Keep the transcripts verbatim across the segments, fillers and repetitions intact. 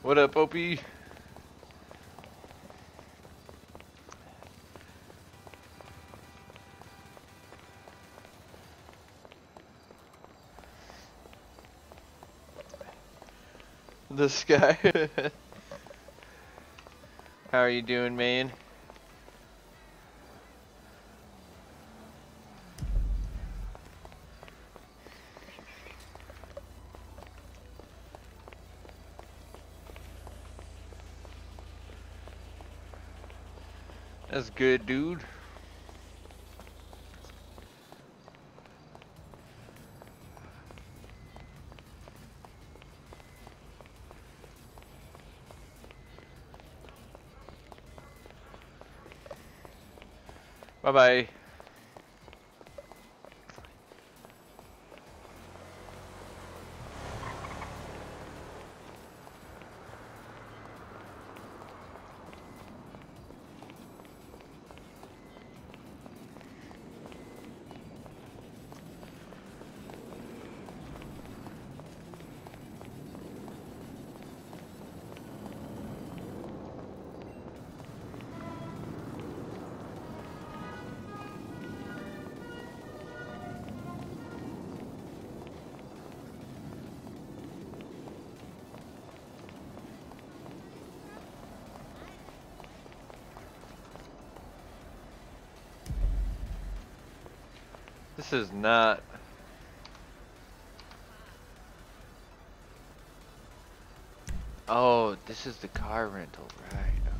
What up, Opie? This guy. How are you doing, man? That's good, dude. Bye-bye. This is not... Oh, this is the car rental, right?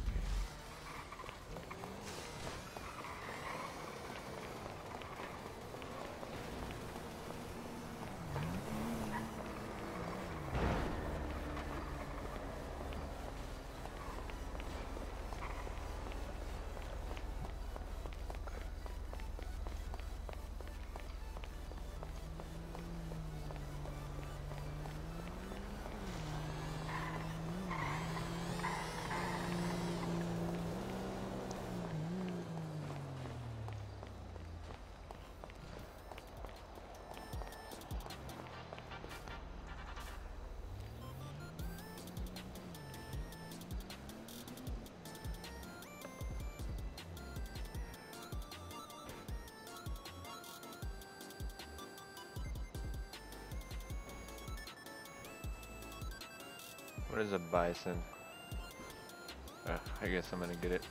What is a bison? Uh, I guess I'm gonna get it.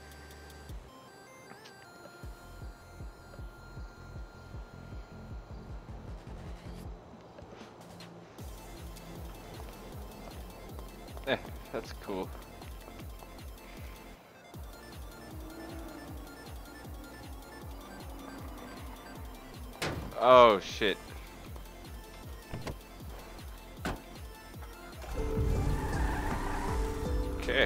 Eh, that's cool. Oh shit. Okay.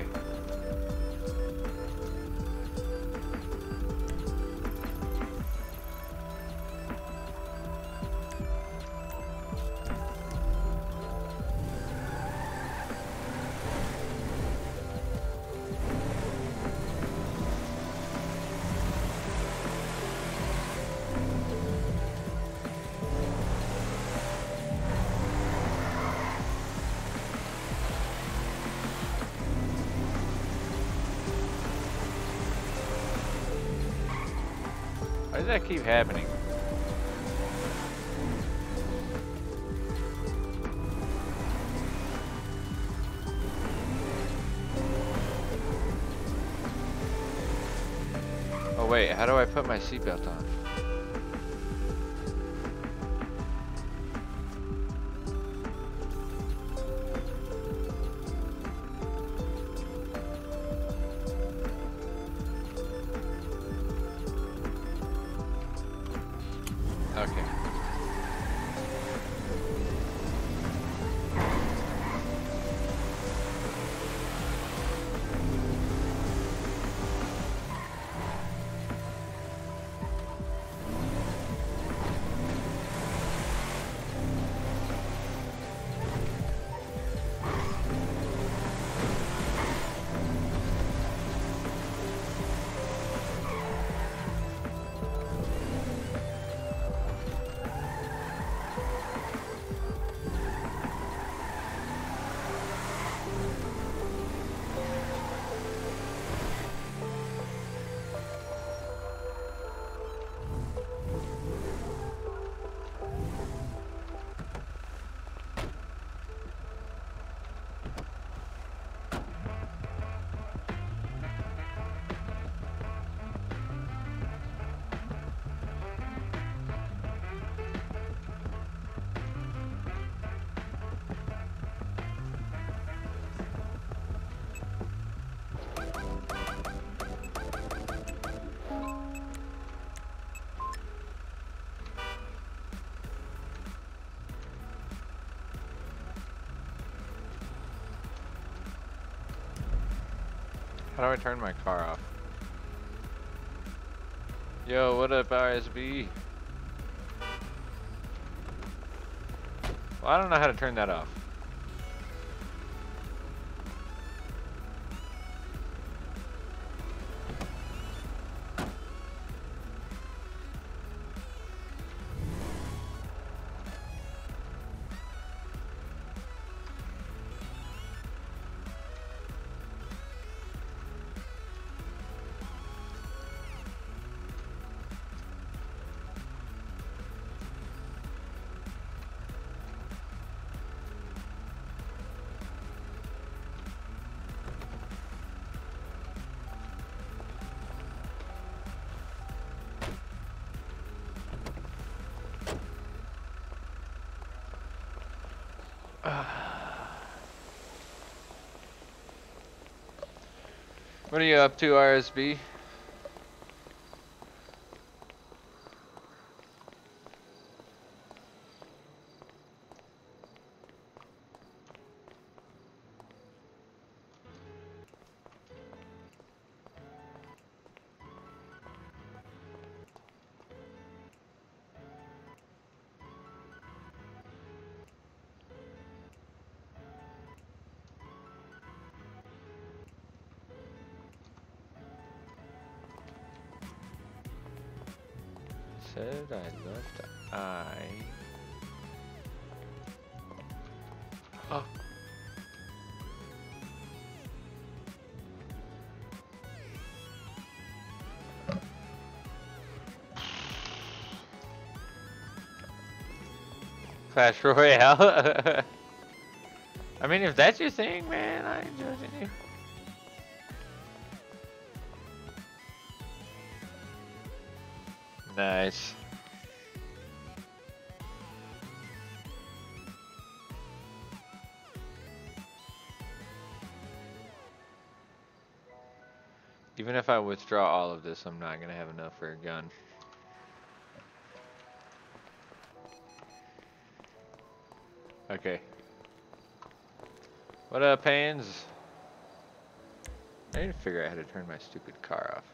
Why does that keep happening? Oh wait, how do I put my seatbelt on? Okay. How do I turn my car off? Yo, what up, R S B? Well, I don't know how to turn that off. What are you up to, R S B? Said I left I. Oh. Clash Royale. I mean, if that's your thing, man, I ain't judging you. Nice. Even if I withdraw all of this, I'm not gonna have enough for a gun. Okay. What up, Pains? I need to figure out how to turn my stupid car off.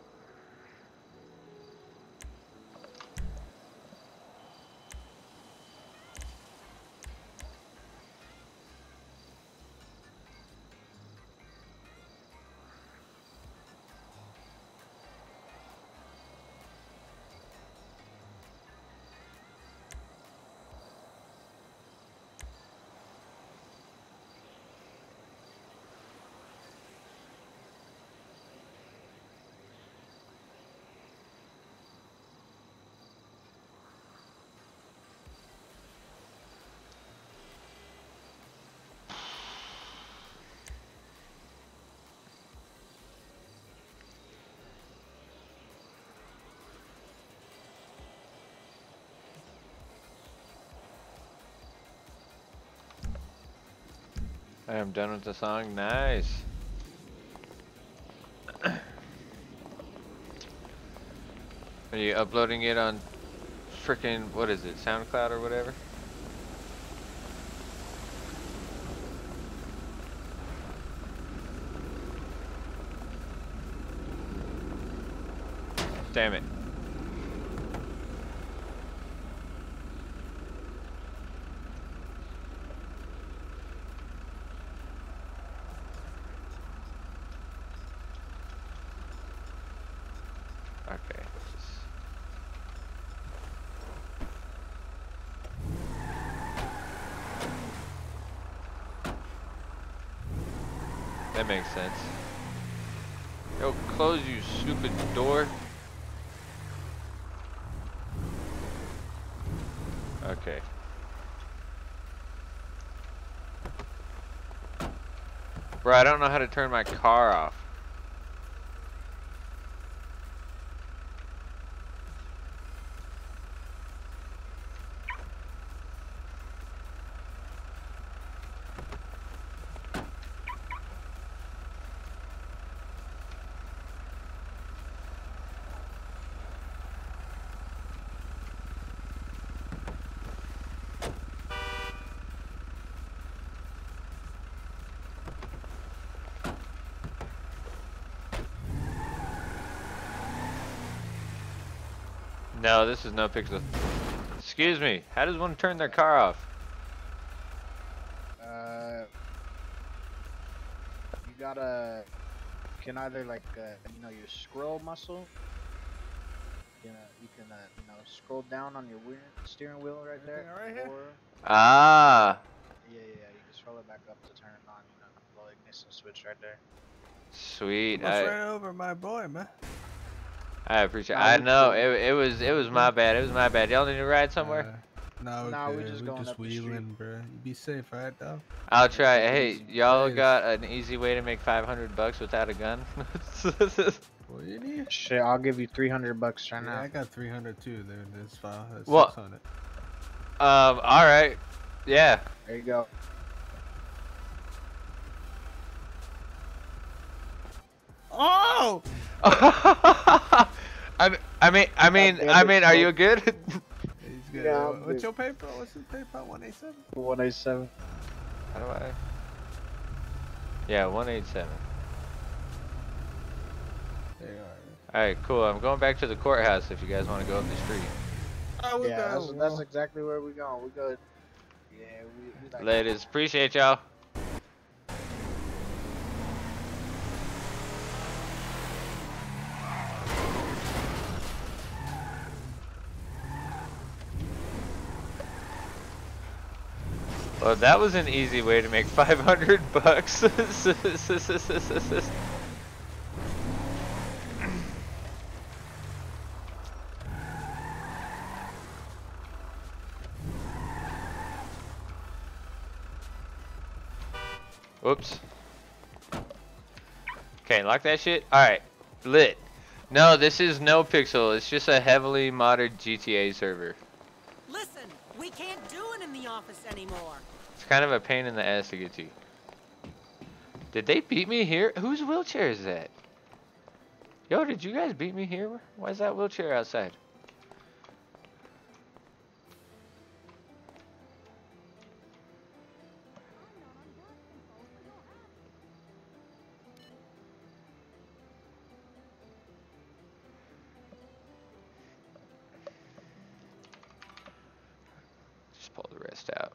I am done with the song. Nice. Are you uploading it on frickin', what is it, SoundCloud or whatever? Damn it. Okay. Just... That makes sense. Yo, close, you stupid door. Okay. Bro, I don't know how to turn my car off. No, this is no pixel. Excuse me. How does one turn their car off? Uh, you gotta can either like uh, you know your scroll muscle. You know, you can uh, you know scroll down on your wheel, steering wheel right there, Right here? or Ah. yeah, yeah, yeah, you can scroll it back up to turn it on. You know, little ignition switch right there. Sweet. Almost I ran over my boy, man. I appreciate. Nah, I we know cool. it. It was it was my bad. It was my bad. Y'all need to ride somewhere. Uh, no, we're Nah, we good. just we going just up the street. wheeling, bro. You be safe, alright, though? I'll Yeah, try. take it Hey, easy. y'all Later. got an easy way to make five hundred bucks without a gun? What you need? Shit, I'll give you three hundred bucks right Yeah, now. I got three hundred too. There, that's fine. That's What? six hundred. Um. All right. Yeah. There you go. Oh! I I mean I mean damn I it, mean are bro. you good? He's good. Yeah, What- I'm What's good. your paper? What's his paper? one eighty-seven? One eight seven. How do I? Yeah, one eight seven. There you are. All right, cool. I'm going back to the courthouse if you guys want to go up the street. Oh, we Yeah, got that's, one. that's exactly where we going. We good. Yeah, we, we like Ladies, appreciate y'all. Well, that was an easy way to make five hundred bucks. Whoops. Okay, lock that shit. Alright, lit. No, this is no pixel. It's just a heavily modded G T A server. Listen, we can't do it in the office anymore. It's kind of a pain in the ass to get to. Did they beat me here? Whose wheelchair is that? Yo, did you guys beat me here? Why is that wheelchair outside? Just pull the rest out.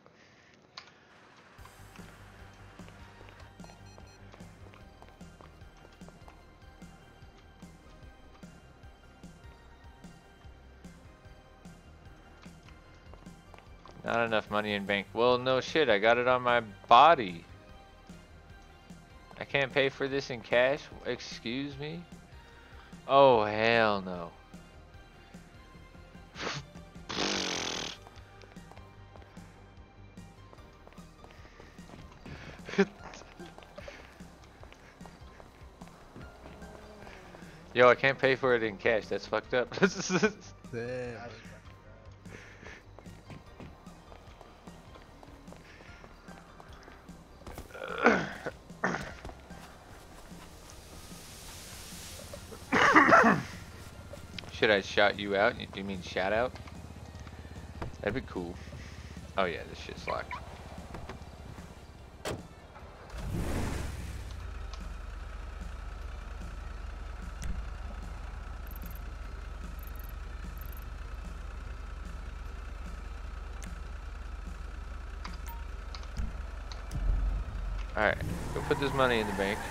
Not enough money in bank. Well, no shit, I got it on my body. I can't pay for this in cash? Excuse me? Oh, hell no. Yo, I can't pay for it in cash. That's fucked up. Damn. Should I shout you out? Do you mean shout out? That'd be cool. Oh yeah, this shit's locked. Alright, go put this money in the bank.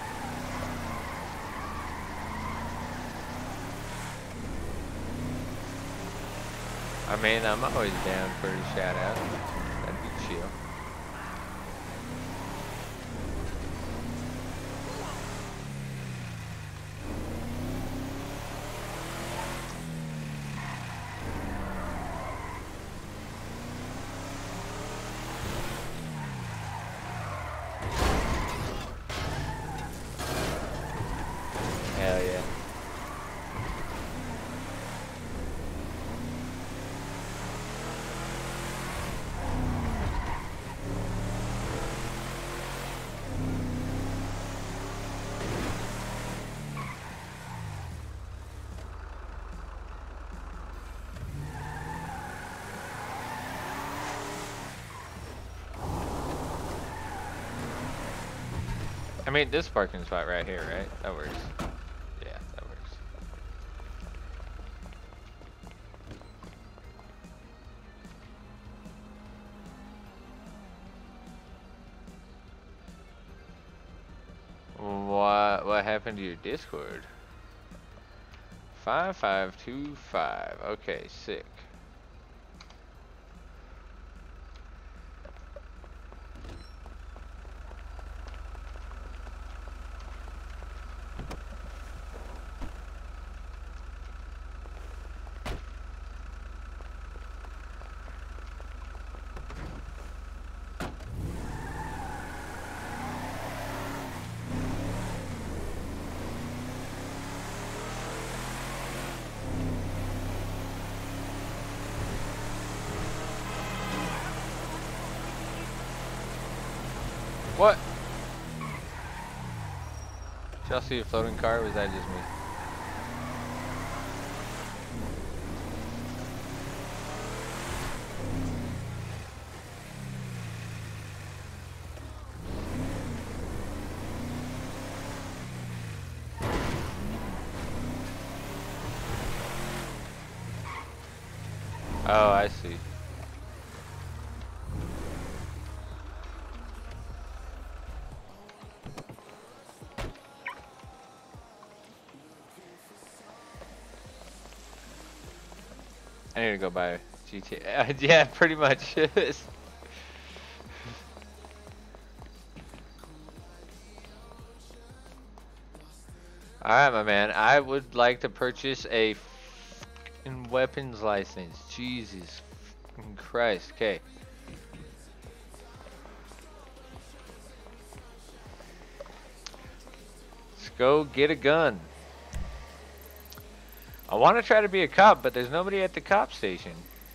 I mean, I'm always down for a shout out. That'd be chill. Hell yeah. I mean, this parking spot right here, right? That works. Yeah, that works. happened to your Discord? five five two five. Okay, sick. What? Did y'all see a floating car, or was that just me? Oh, I see. I need to go buy G T A. Yeah, pretty much. Alright, my man. I would like to purchase a f***ing weapons license. Jesus f***ing Christ. Okay. Let's go get a gun. I want to try to be a cop, but there's nobody at the cop station.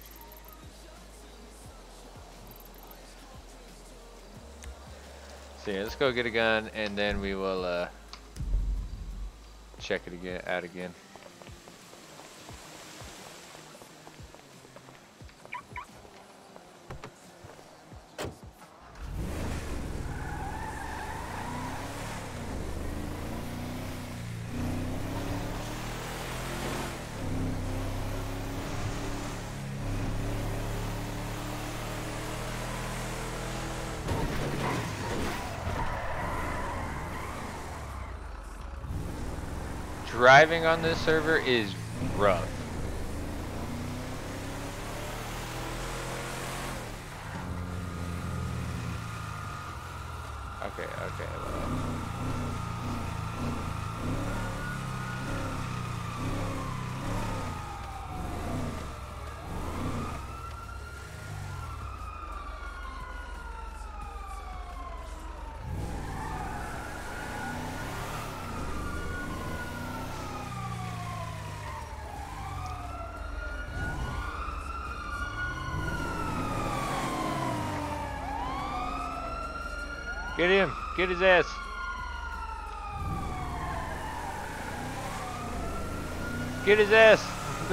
So yeah, let's go get a gun, and then we will uh, check it again out again. Driving on this server is rough. Okay, okay. Well. Get him! Get his ass! Get his ass!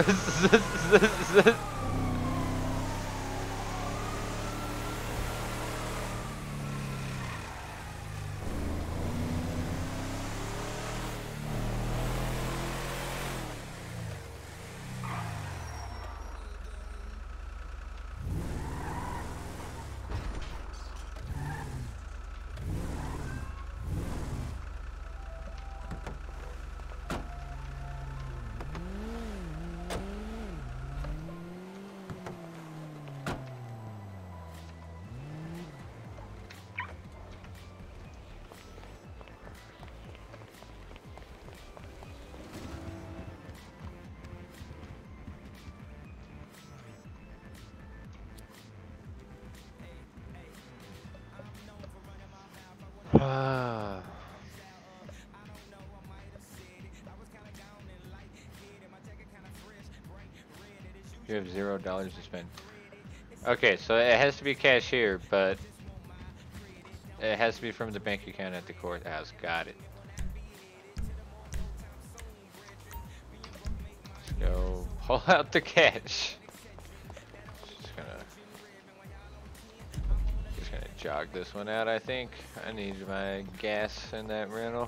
You have zero dollars to spend. Okay, so it has to be cashier, but it has to be from the bank account at the courthouse. Got it. Let's go pull out the cash. Just gonna, just gonna jog this one out, I think. I need my gas in that rental.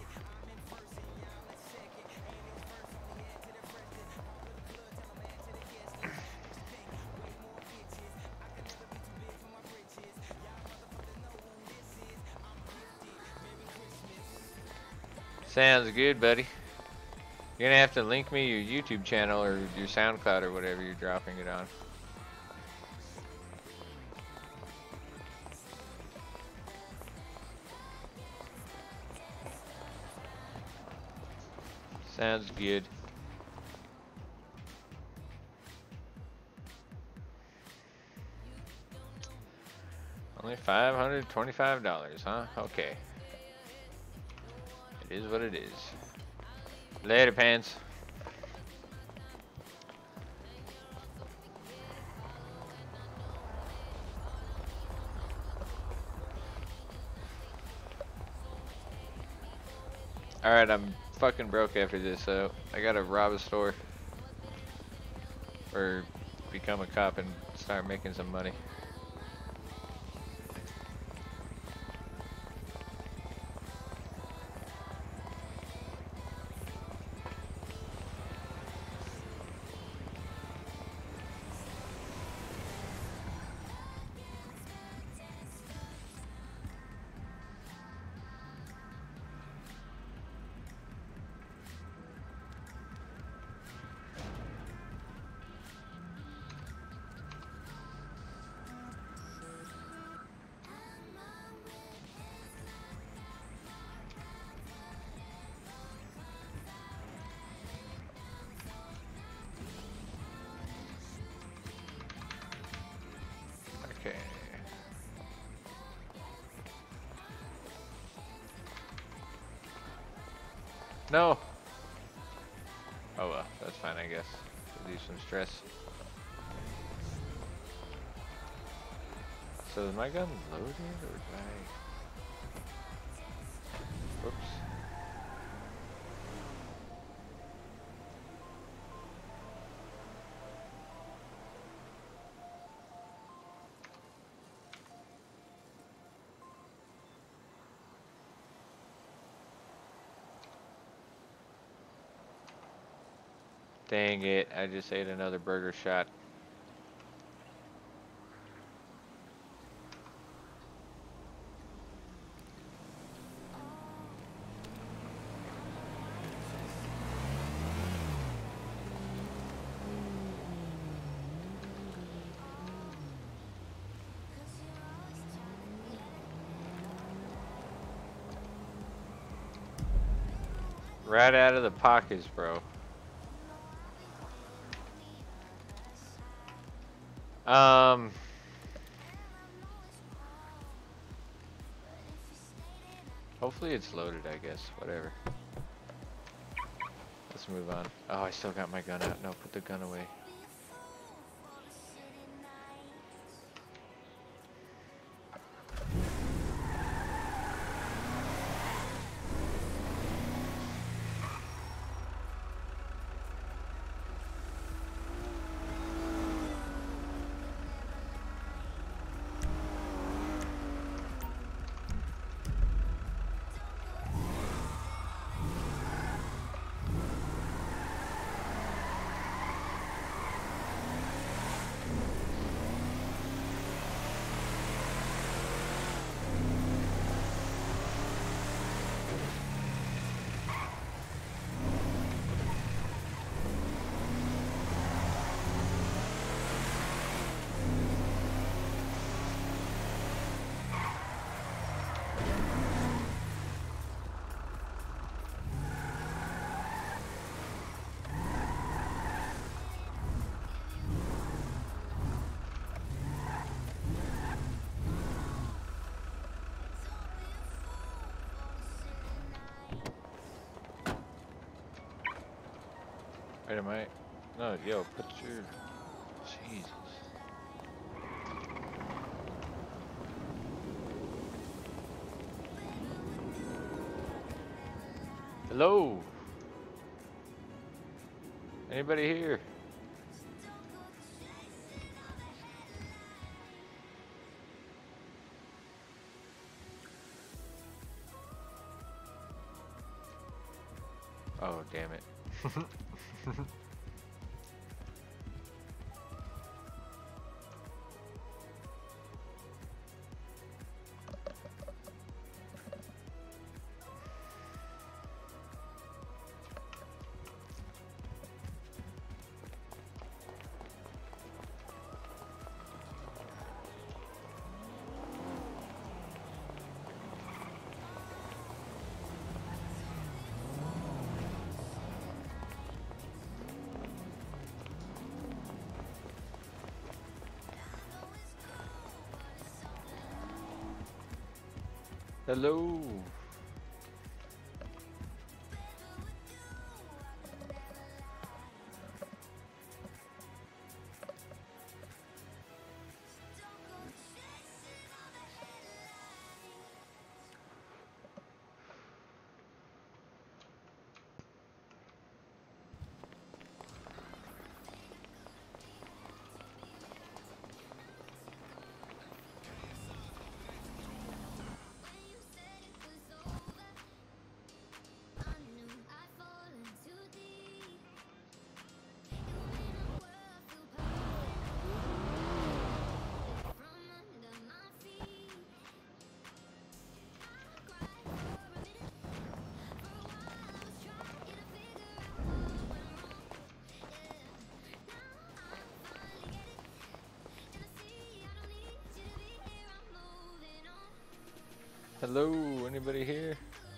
Sounds good, buddy. You're gonna have to link me your YouTube channel or your SoundCloud or whatever you're dropping it on. Sounds good. Only five hundred twenty-five dollars, huh? Okay. It is what it is. Later, pants. Alright, I'm fucking broke after this, so I gotta rob a store. Or become a cop and start making some money. Okay. No. Oh well, that's fine, I guess. Relieve some stress. So is my gun loaded or did I? Whoops. Dang it, I just ate another burger shot. Right out of the pockets, bro. Um, hopefully it's loaded, I guess. Whatever. Let's move on. Oh, I still got my gun out. No, put the gun away. Wait, am I? No, yo, put your... Jesus. Hello? Anybody here? Oh, damn it. Hello. Hello, anybody here?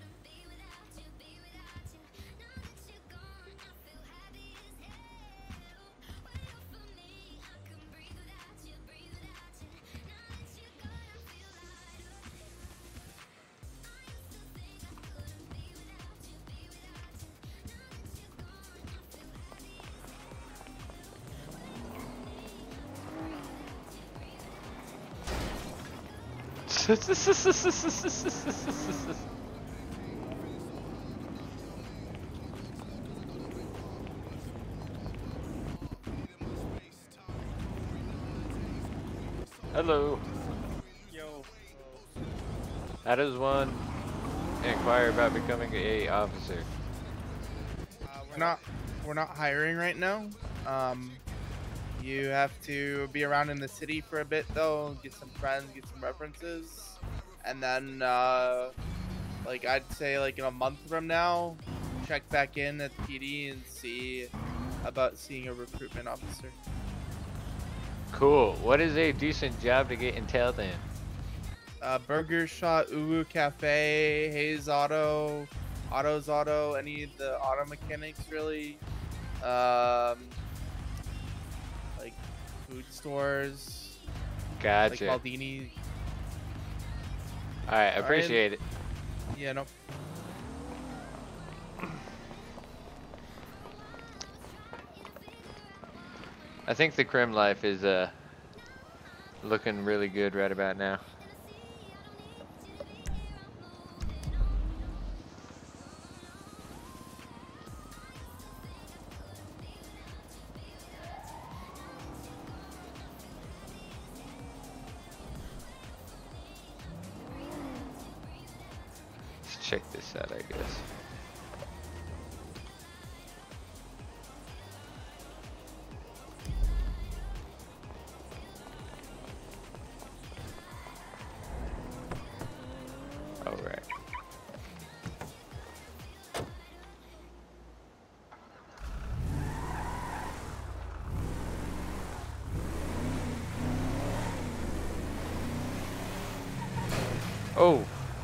Hello. Yo. How does one inquire about becoming a officer? Uh, we're not we're not hiring right now. Um, you have to be around in the city for a bit though, get some friends, get some references, and then uh, like I'd say like in a month from now, check back in at P D and see about seeing a recruitment officer. Cool. What is a decent job to get intel then? Uh, Burger Shot, Uwu Cafe, Hayes Auto, Autos Auto, any of the auto mechanics really. Um, like food stores, Gotcha. like Maldini. Alright, Alright. appreciate it. Yeah, no. I think the crim life is uh looking really good right about now. Let's check this out, I guess. All right. Oh.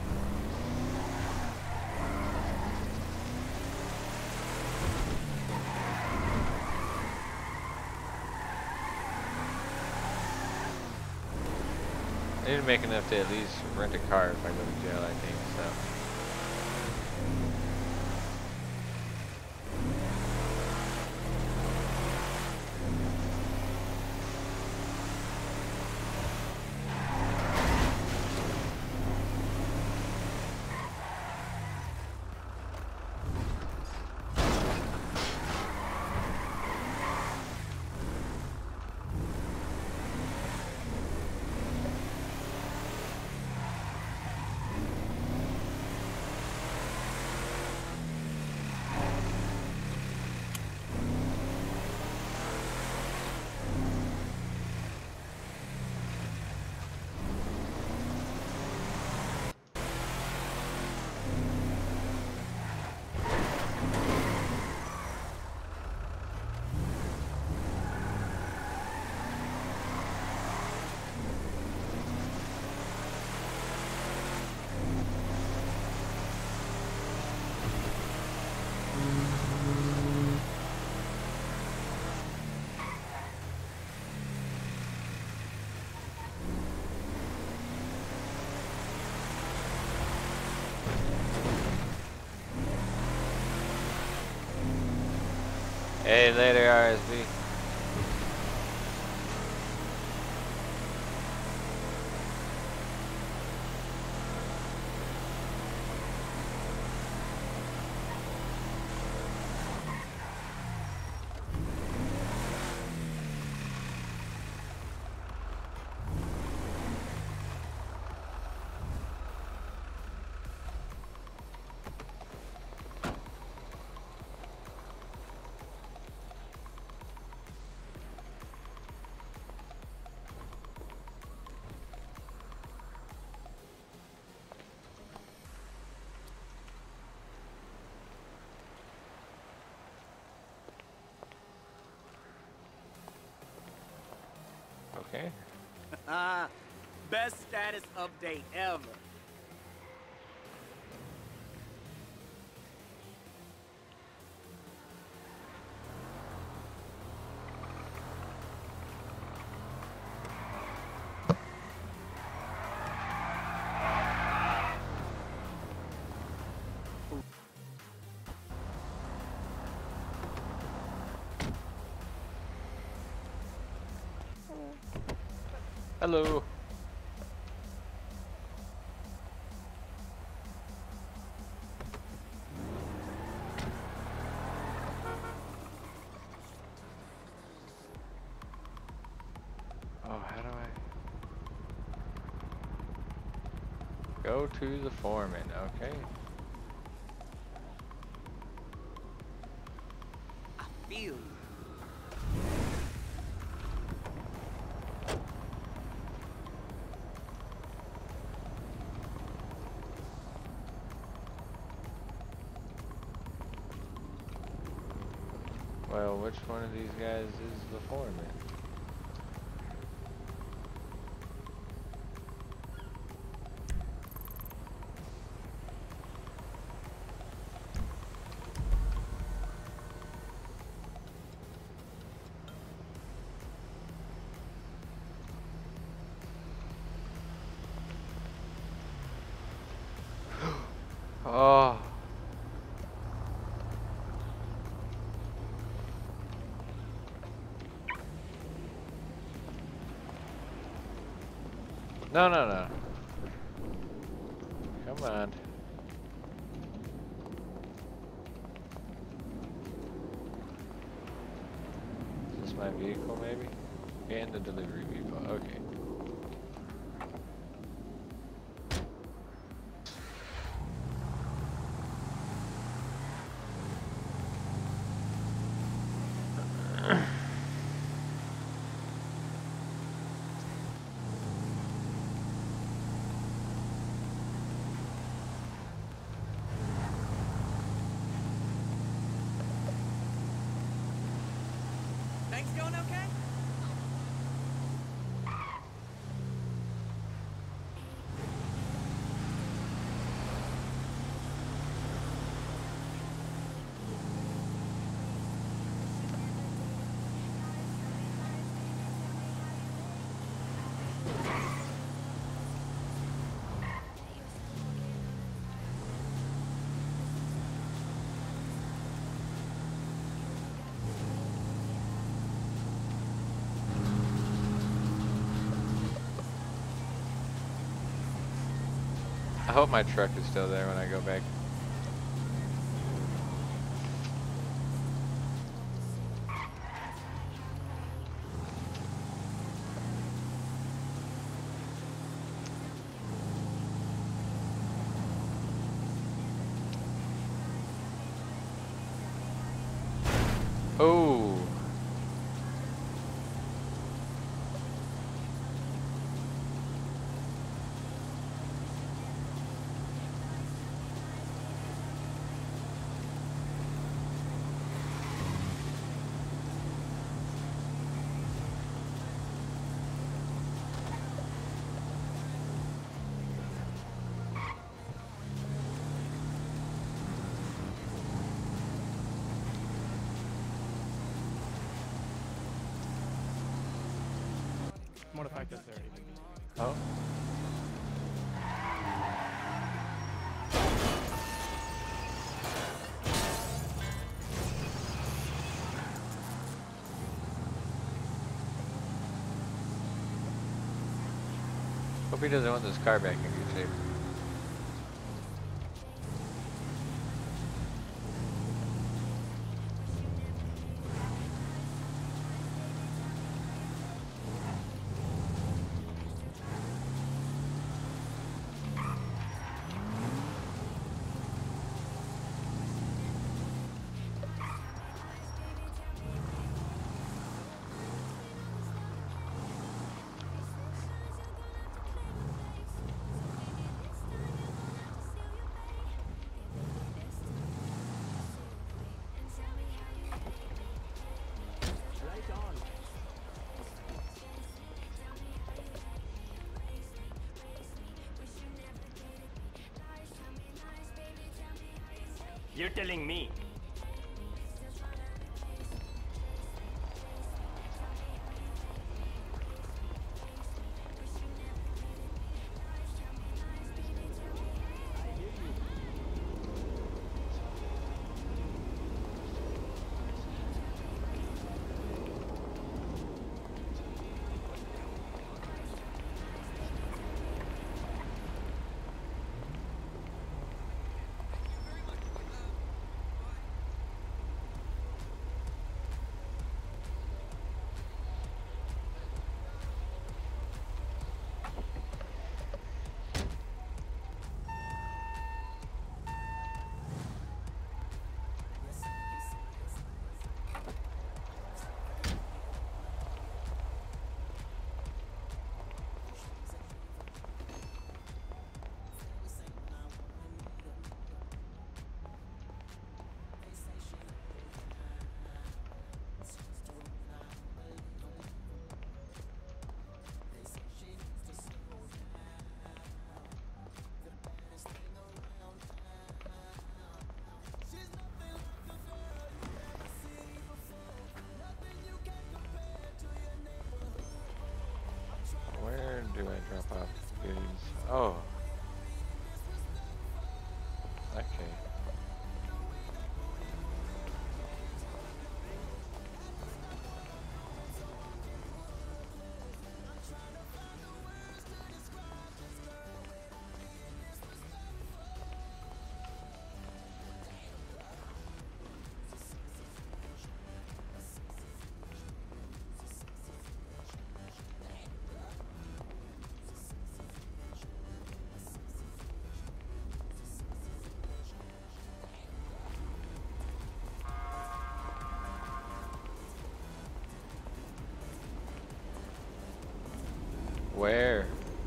I need to make enough to at least rent a car if I go to jail, I think, so. Hey, later, R S V. Okay. Best status update ever. Hello. Oh, how do I go to the foreman? Okay. I feel you. Well, which one of these guys is the foreman? Oh. No, no, no. Come on. Is this my vehicle, maybe? And the delivery vehicle. Okay. Things going okay? I hope my truck is still there when I go back. Oh. More the fact that they're even. Oh. he doesn't want this car back in good shape. You're telling me. Where do I drop off goodies? Oh. Okay. Where?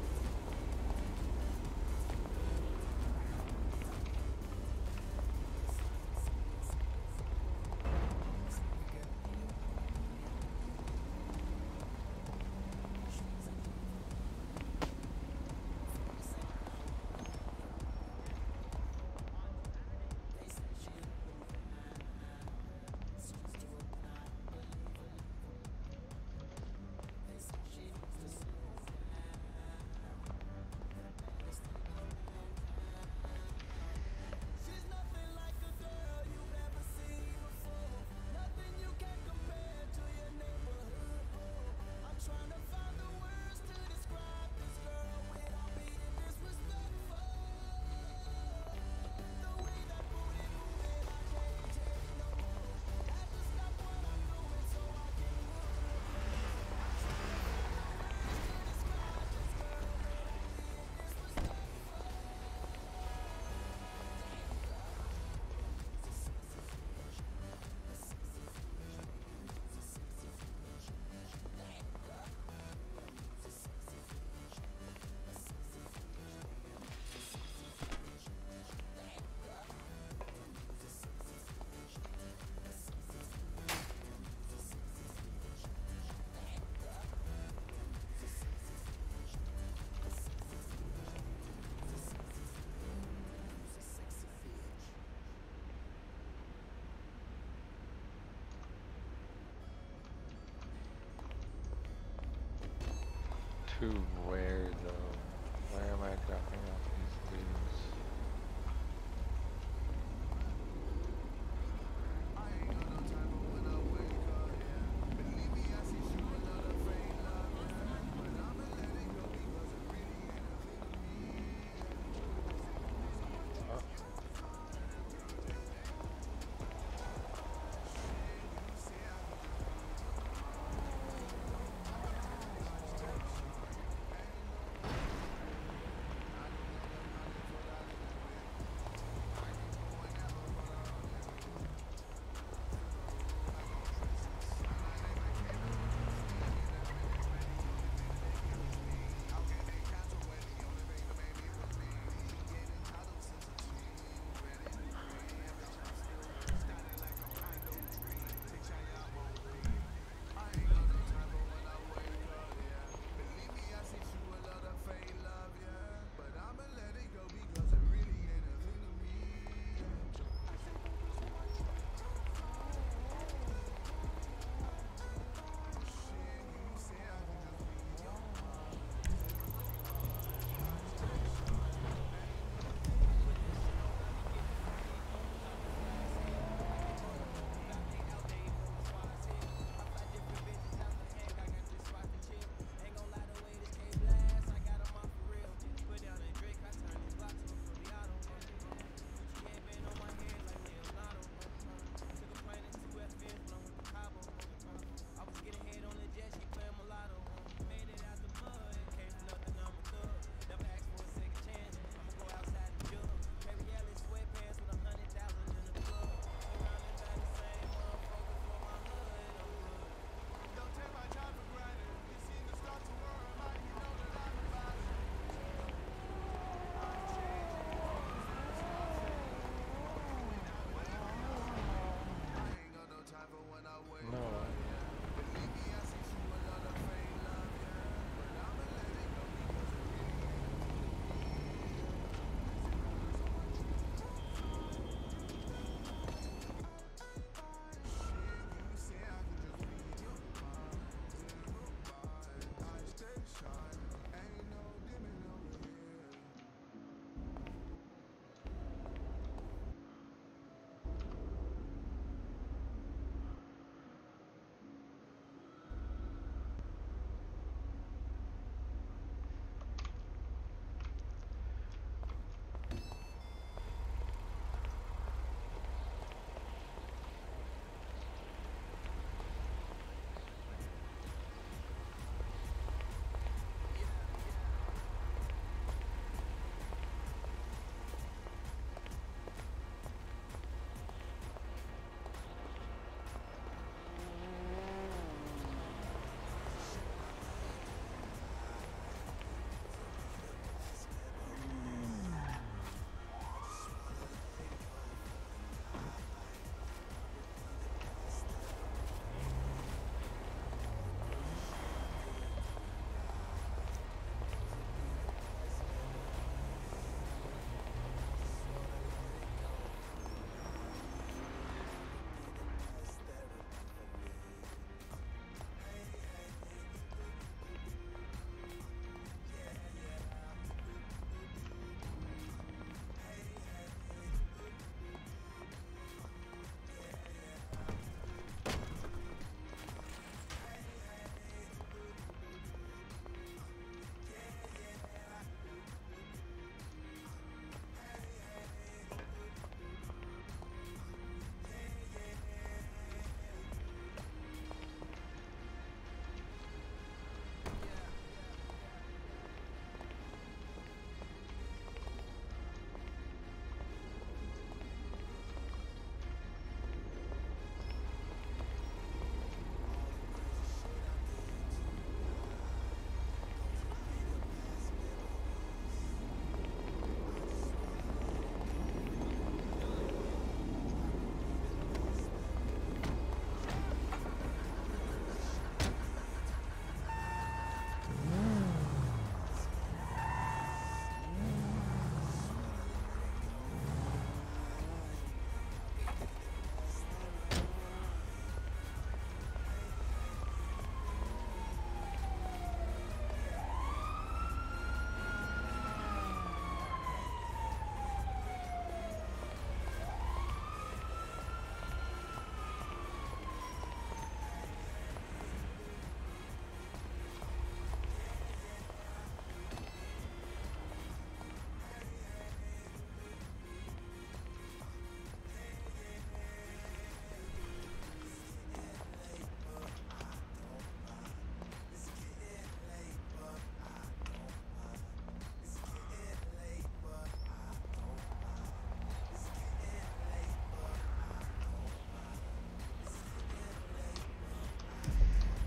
To where though? Where am I dropping off these dudes?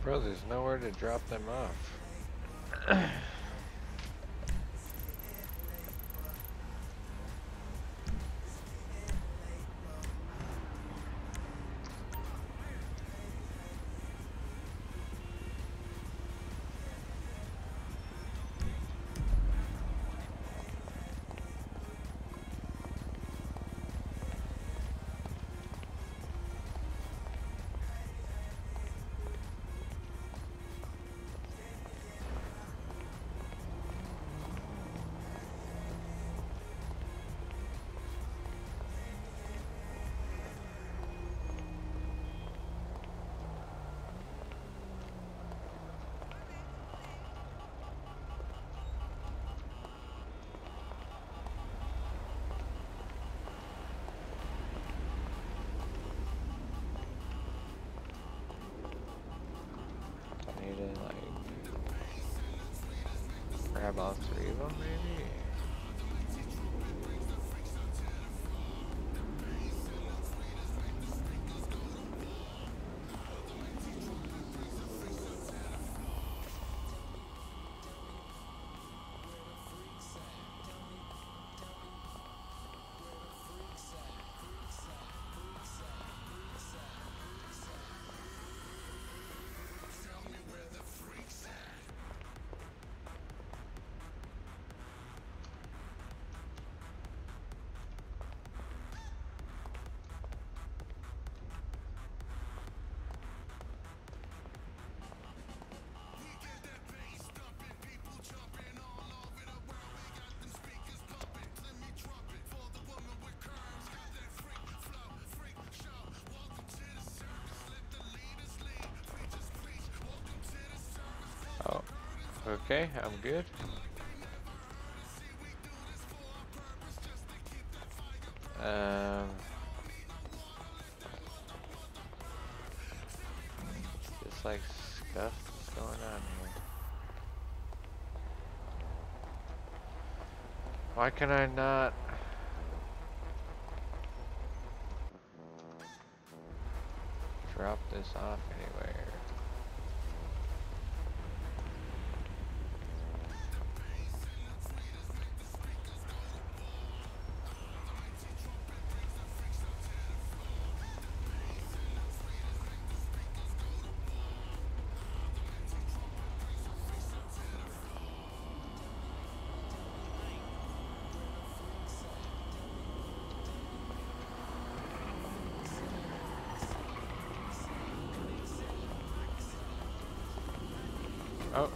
Bro, there's nowhere to drop them off. I need to like grab all three of them maybe? Oh, okay, I'm good. Um, just like stuff that's going on here. Why can I not? Drop this off anywhere. Oh.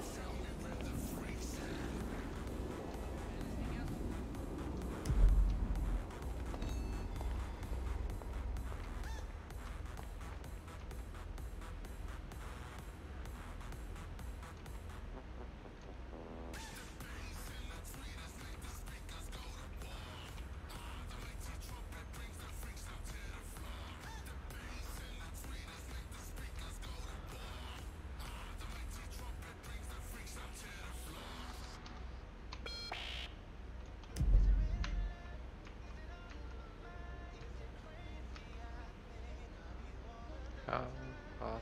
Come off.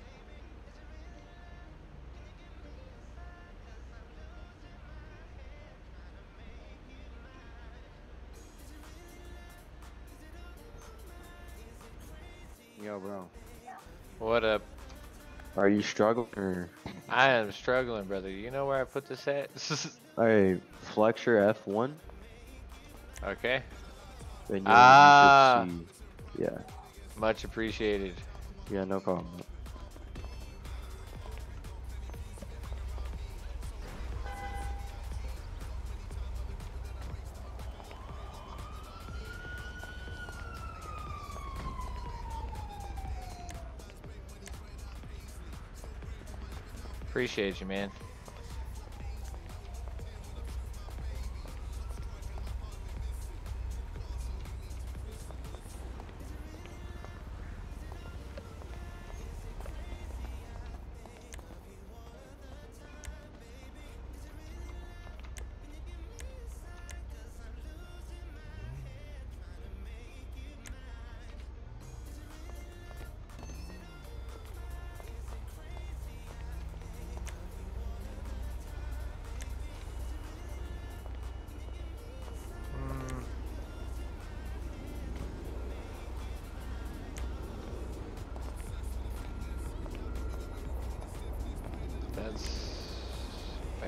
Yo, bro. What up? Are you struggling or? I am struggling, brother. You know where I put this at? Alright, flex your F one. Okay. Then you'll, Ah. you should see. Yeah. Much appreciated. Yeah, no problem. Appreciate you, man.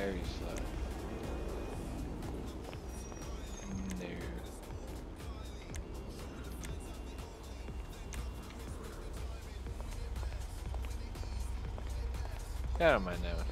Very slow. No. Yeah, I don't mind that one.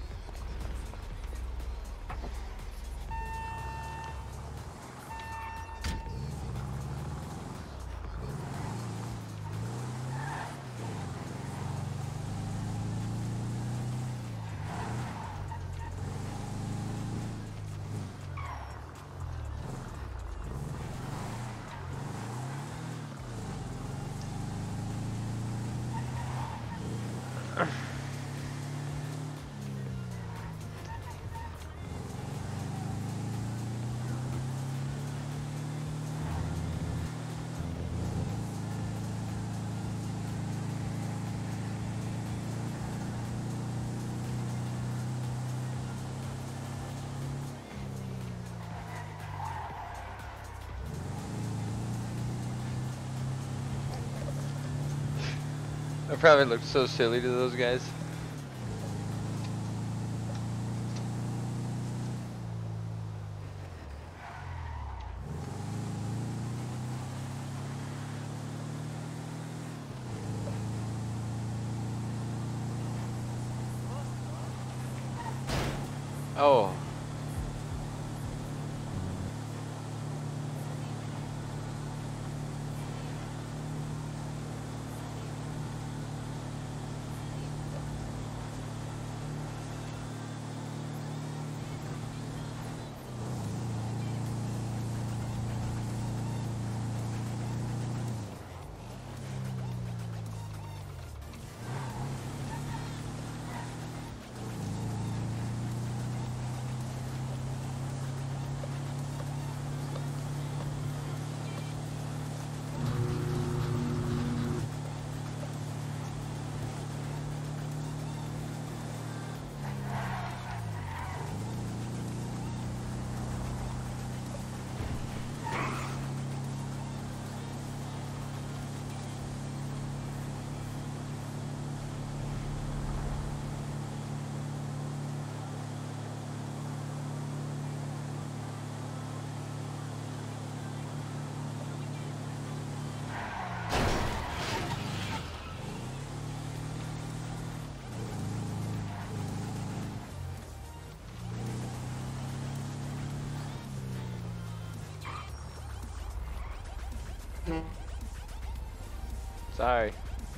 I probably looked so silly to those guys. Oh. Sorry.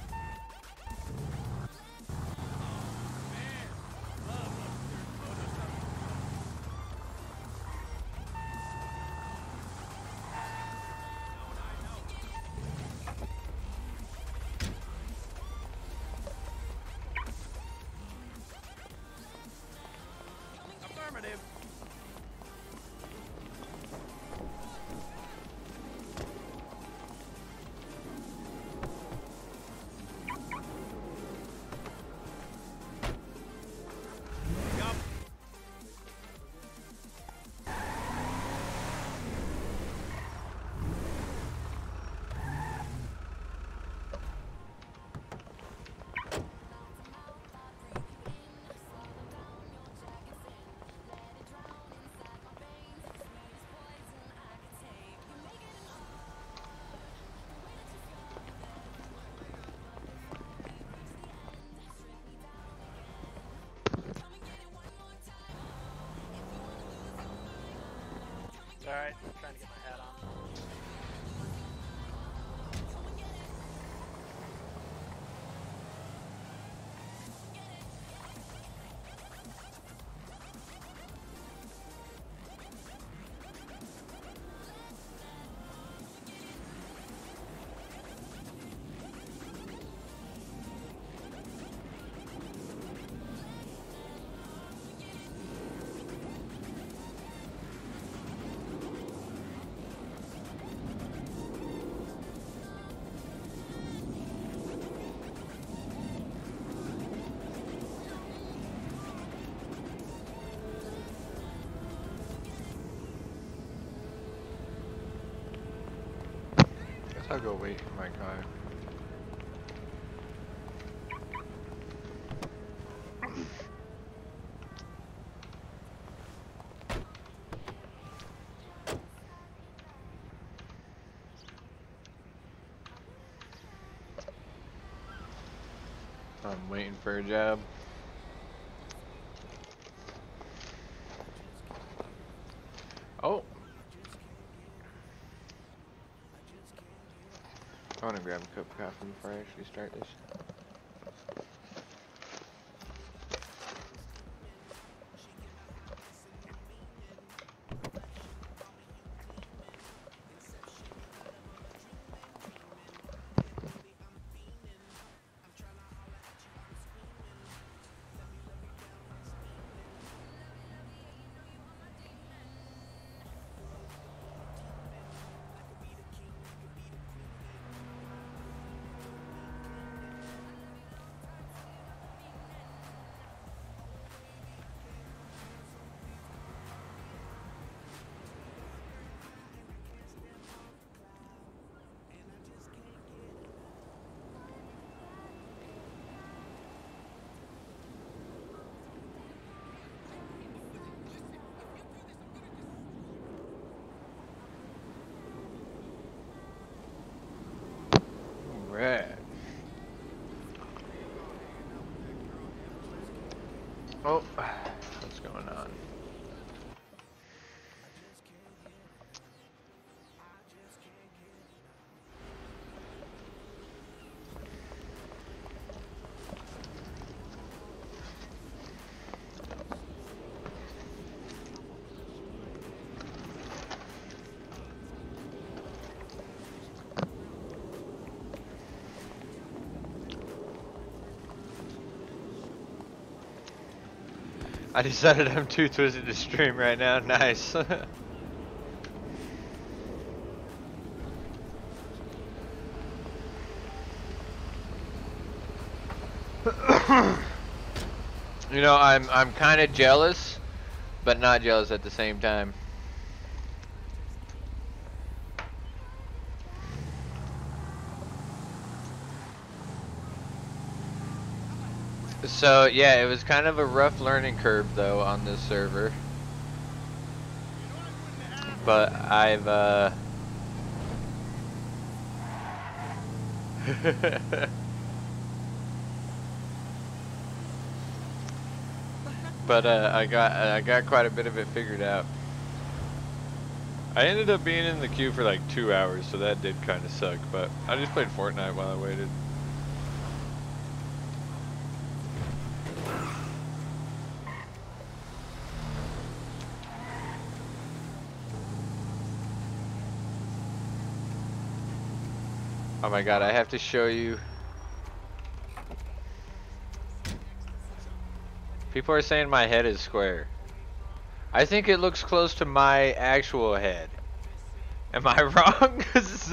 Affirmative. Alright, I'm trying to get my hat on. Guess I'll go wait for my car. I'm waiting for a job. Oh. I want to grab a cup of coffee before I actually start this. Right. Oh, what's going on? I decided I'm too twisted to stream right now. Nice. You know, I'm I'm kind of jealous, but not jealous at the same time. So yeah, it was kind of a rough learning curve though on this server. But I've uh But uh I got I got quite a bit of it figured out. I ended up being in the queue for like two hours, so that did kind of suck, but I just played Fortnite while I waited. Oh my god, I have to show you. People are saying my head is square. I think it looks close to my actual head. Am I wrong?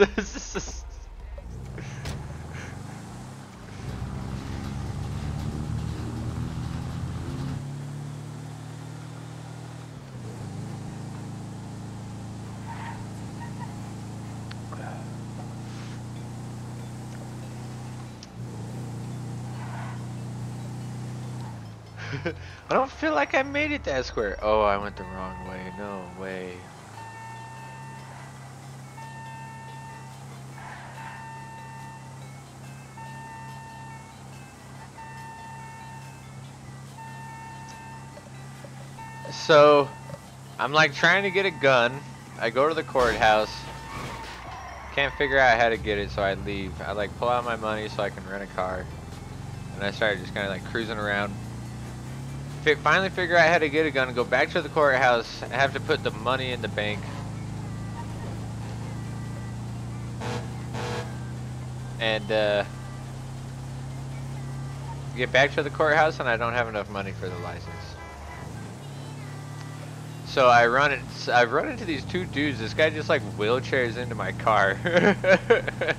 I don't feel like I made it that square. Oh, I went the wrong way. No way. So, I'm like trying to get a gun. I go to the courthouse. Can't figure out how to get it, so I leave. I like pull out my money so I can rent a car. And I started just kind of like cruising around. Fi finally figure out how to get a gun, go back to the courthouse, I have to put the money in the bank. And uh, get back to the courthouse and I don't have enough money for the license. So I run it, I run into these two dudes, this guy just like wheelchairs into my car. And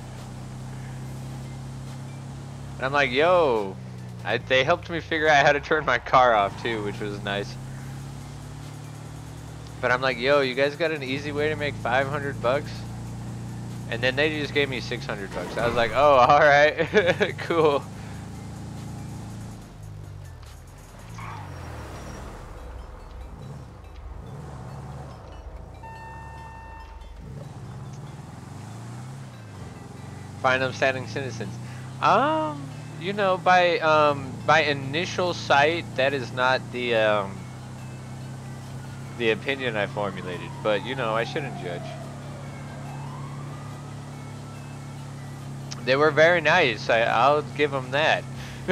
I'm like, yo. I, they helped me figure out how to turn my car off too, which was nice. But I'm like, yo, you guys got an easy way to make five hundred bucks? And then they just gave me six hundred bucks. I was like, oh, all right, cool. Find upstanding citizens. Um. you know, by um, by initial sight, that is not the um, the opinion I formulated. But you know, I shouldn't judge. They were very nice. I, I'll give them that.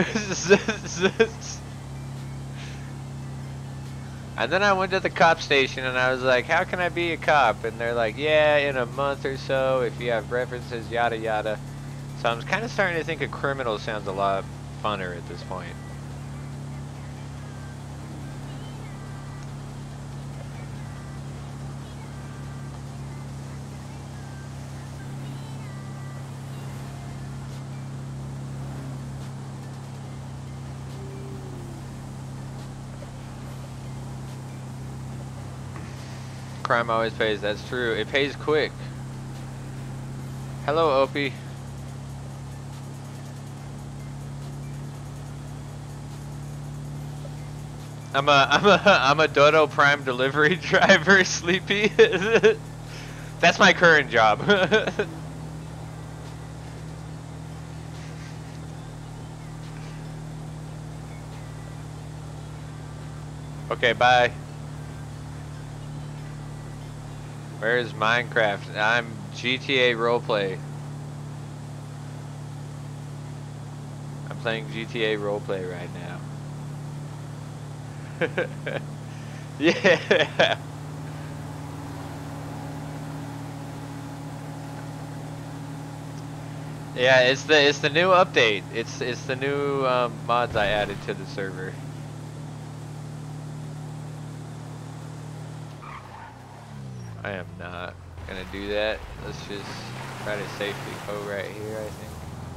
And then I went to the cop station and I was like, how can I be a cop? And they're like, yeah, in a month or so, if you have references, yada yada. So I'm kind of starting to think a criminal sounds a lot funner at this point. Crime always pays, that's true. It pays quick. Hello, Opie. I'm a I'm a I'm a Dodo Prime delivery driver, Sleepy. That's my current job. Okay, bye. Where is Minecraft? I'm G T A roleplay. I'm playing G T A roleplay right now. Yeah. Yeah, it's the it's the new update. It's it's the new um, mods I added to the server. I am not gonna do that. Let's just try to safely go right here, I think.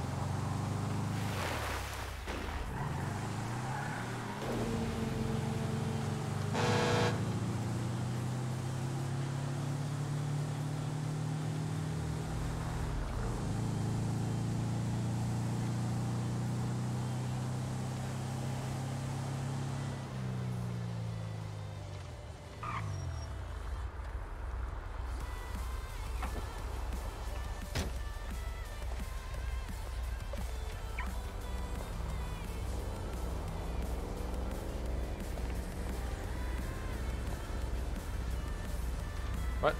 What?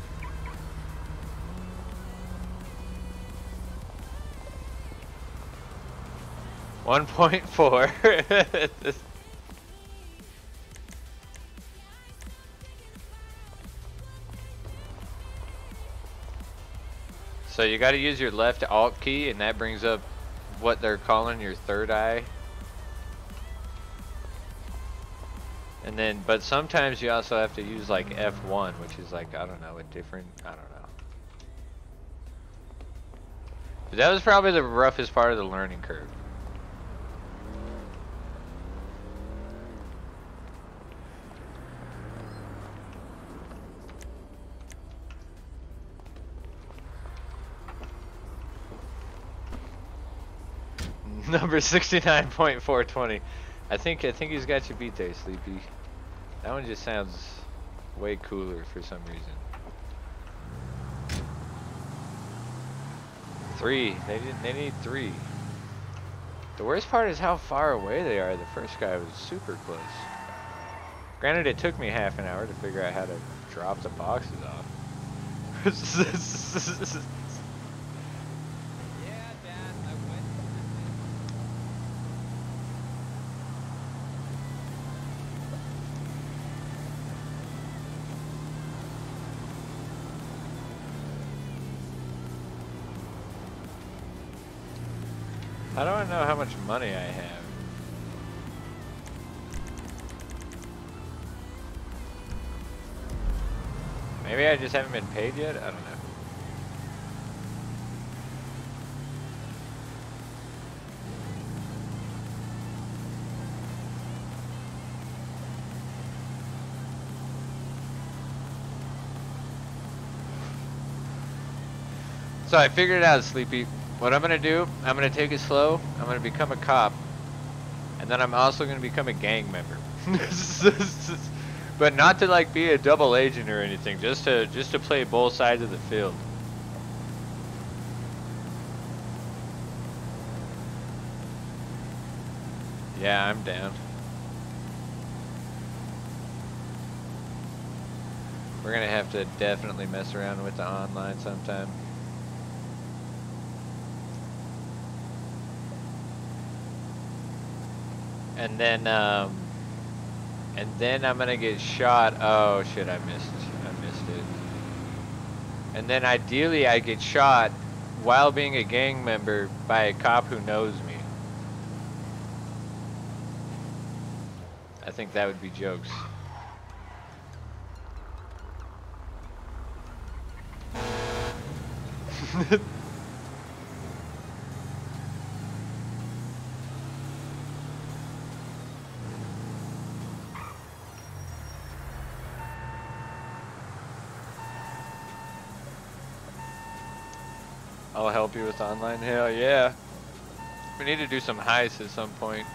One point four. So you got to use your left alt key, and that brings up what they're calling your third eye. And then, but sometimes you also have to use like F one, which is like, I don't know, a different, I don't know. But that was probably the roughest part of the learning curve. Number sixty-nine point four twenty. I think I think he's got you beat there, Sleepy. That one just sounds way cooler for some reason. Three. They didn't. They need three. The worst part is how far away they are. The first guy was super close. Granted, it took me half an hour to figure out how to drop the boxes off. How do I know how much money I have? Maybe I just haven't been paid yet? I don't know. So I figured it out, Sleepy. What I'm gonna do, I'm gonna take it slow. I'm gonna become a cop, and then I'm also gonna become a gang member. But not to like be a double agent or anything, just to just to play both sides of the field. Yeah, I'm down. We're gonna have to definitely mess around with the online sometime. And then, um, and then I'm gonna get shot. Oh shit, I missed, I missed it. And then ideally I get shot while being a gang member by a cop who knows me. I think that would be jokes. I'll help you with online. Hell yeah. We need to do some heists at some point.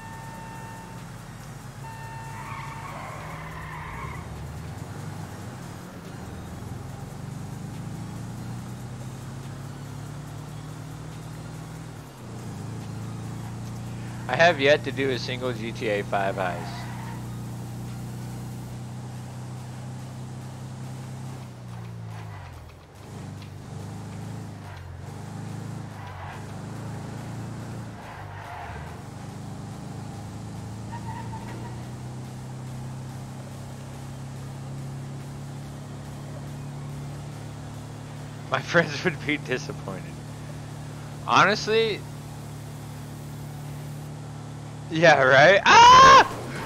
I have yet to do a single G T A five heist. My friends would be disappointed. Honestly, yeah, right? Ah!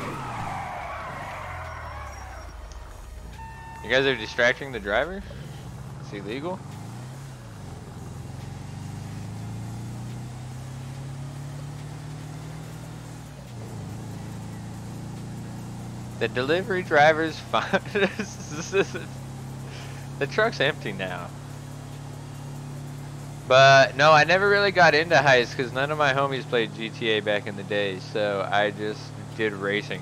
You guys are distracting the driver? It's illegal? The delivery driver's fine. The truck's empty now. But no, I never really got into heists because none of my homies played G T A back in the day, so I just did racing.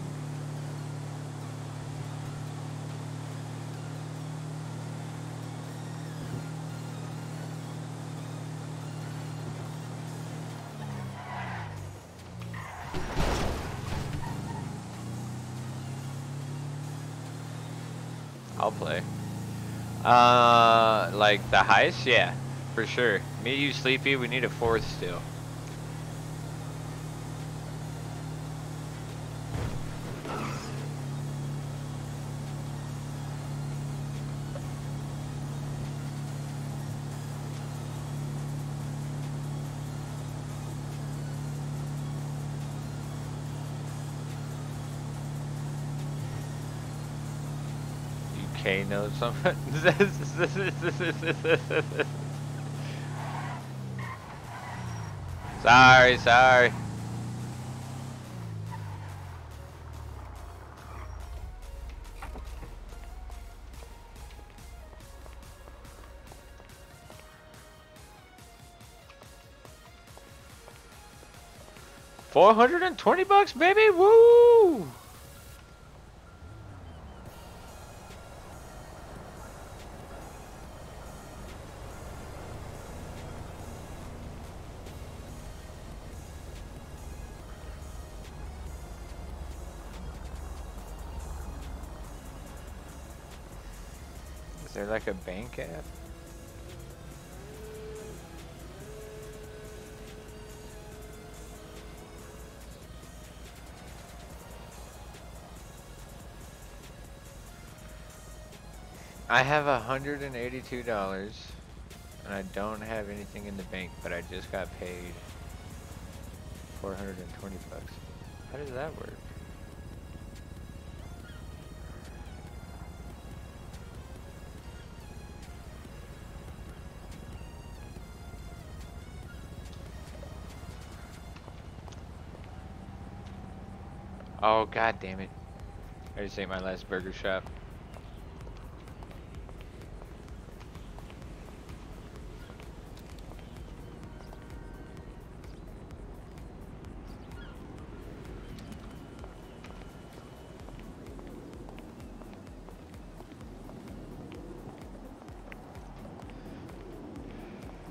I'll play. Uh, like the heist, yeah. For sure. Me, you, Sleepy, we need a fourth still. U K knows something. Sorry, sorry. Four hundred and twenty bucks, baby. Woo! Is there like a bank app? I have a hundred and eighty-two dollars, and I don't have anything in the bank, but I just got paid four hundred and twenty bucks. How does that work? Oh, god damn it. I just ate my last burger shop.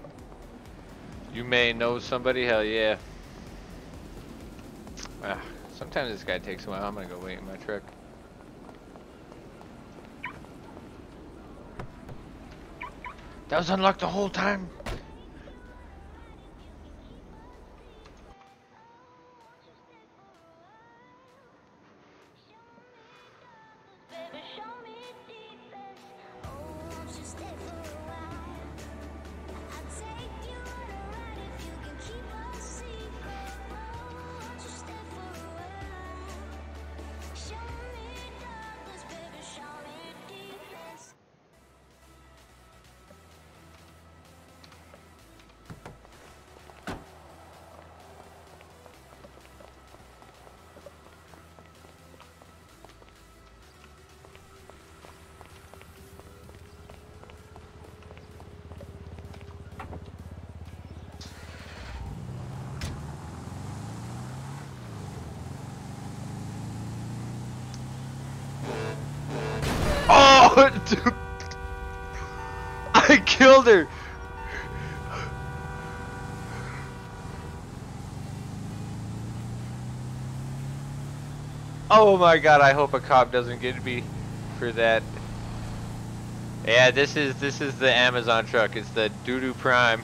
You may know somebody, hell yeah. Ah, Sometimes this guy takes a while. I'm gonna go wait in my truck. That was unlocked the whole time. Oh, dude. I killed her. Oh my god, I hope a cop doesn't get me for that. Yeah, this is this is the Amazon truck. It's the Doo-Doo Prime.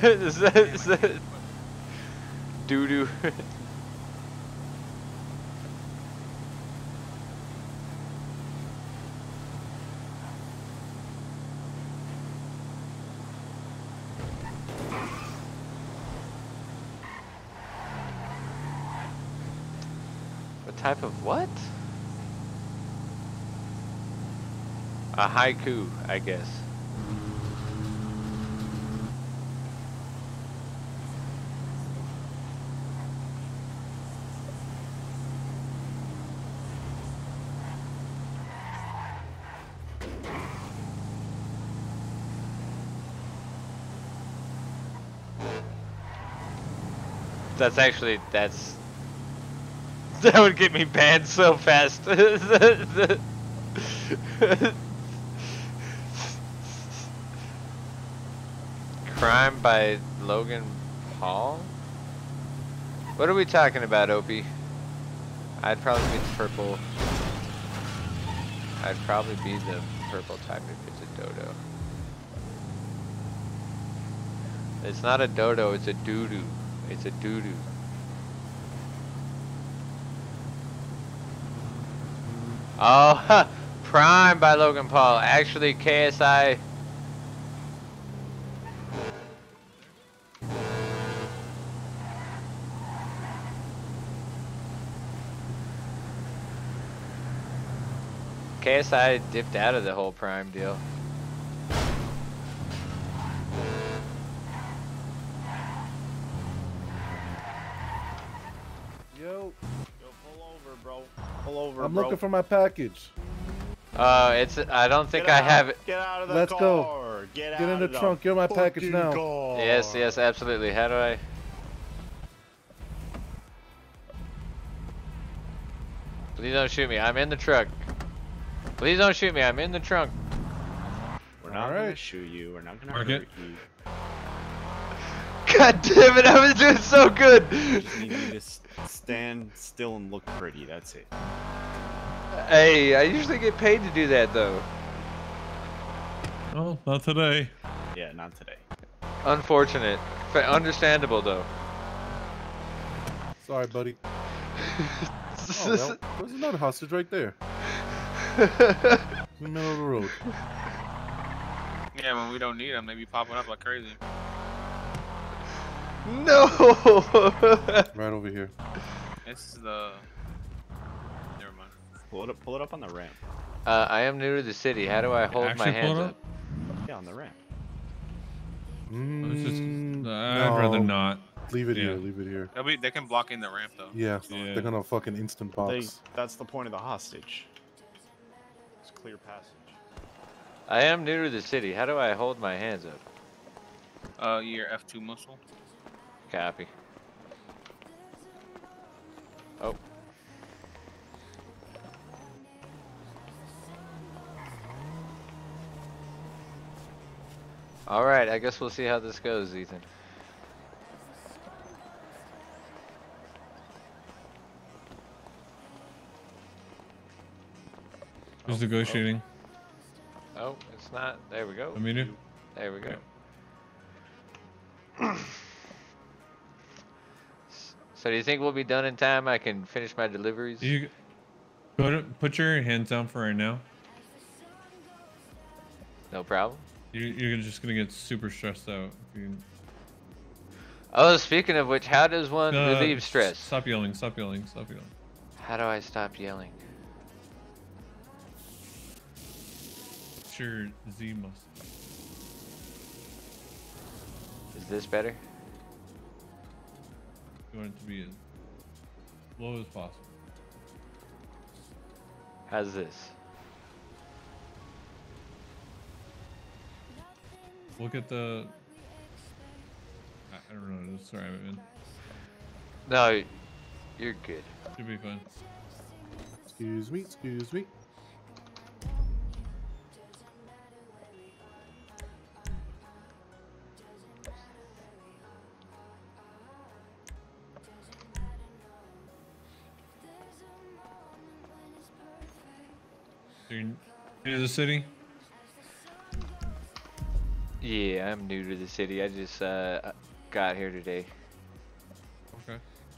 Doo-Doo. Type of what? A haiku, I guess. That's actually, that's that would get me banned so fast. Crime by Logan Paul? What are we talking about, Opie? I'd probably be the purple. I'd probably be the purple type if it's a dodo. It's not a dodo, it's a doo-doo. It's a doo-doo. Oh, huh. Prime by Logan Paul. Actually, K S I. K S I dipped out of the whole Prime deal. Yo. Yo, pull over, bro. Pull over, I'm bro. looking for my package. Uh, it's. I don't think Get I out. have it. Get out of the Let's car. go. Get, Get out in the of trunk. You're my package fucking now. car. Yes, yes, absolutely. How do I? Please don't shoot me. I'm in the truck. Please don't shoot me. I'm in the trunk. We're not All gonna right. shoot you. We're not gonna Mark hurt it. you. God damn it! I was doing so good. We just need you to s- stand still and look pretty. That's it. Hey, I usually get paid to do that though. Oh, not today. Yeah, not today. Unfortunate. Fa- Understandable though. Sorry, buddy. Oh, well, there's another hostage right there. In the middle of the road. Yeah, when we don't need them, they be popping up like crazy. No. Right over here. This is the. Never mind. Pull it up. Pull it up on the ramp. Uh, I am new to the city. How do I hold my Actually pull hands it up? up? Yeah, on the ramp. Let's just- Mm, I'd rather no. not. Leave it Yeah. here. Leave it here. They'll be, they can block in the ramp though. Yeah, Yeah. they're gonna fucking instant They, box. that's the point of the hostage. It's clear passage. I am new to the city. How do I hold my hands up? Uh, your F two muscle. Copy. Oh. Alright, I guess we'll see how this goes, Ethan. Who's negotiating? Oh, it's not. There we go. Aminu? There we go. So do you think we'll be done in time? I can finish my deliveries? You go to, put your hands down for right now. No problem. You, you're just gonna get super stressed out. If you... Oh, speaking of which, how does one Uh, relieve stress? Stop yelling, stop yelling, stop yelling. How do I stop yelling? It's your Z muscle. Is this better? You want it to be as low as possible. How's this? Look at the... I, I don't know, just sorry, man. No, you're good. Should be fine. Excuse me, excuse me. So you're new to the city? Yeah, I'm new to the city. I just uh, got here today. Okay.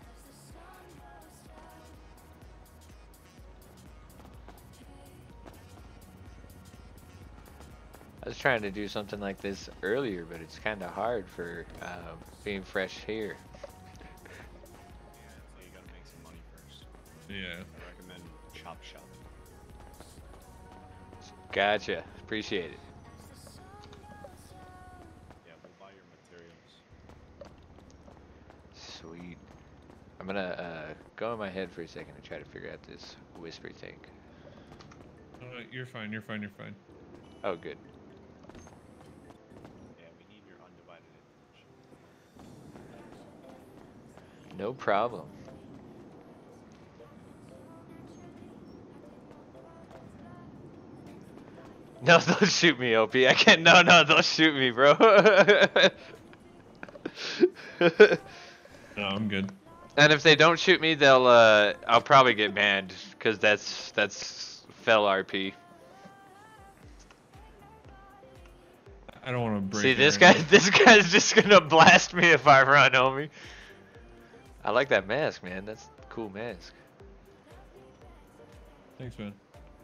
I was trying to do something like this earlier, but it's kind of hard for uh, being fresh here. So you gotta make some money first. Yeah. I recommend Chop Shop. Gotcha. Appreciate it. Yeah, we'll buy your materials. Sweet. I'm gonna uh, go in my head for a second and try to figure out this whisper thing. Uh, you're fine, you're fine, you're fine. Oh, good. Yeah, we need your undivided attention. No problem. No, don't shoot me, O P. I can't. No, no, don't shoot me, bro. No, I'm good. And if they don't shoot me, they'll. Uh, I'll probably get banned because that's that's fell R P. I don't want to break See, it this right guy. now. This guy's just gonna blast me if I run, homie. I like that mask, man. That's a cool mask. Thanks, man.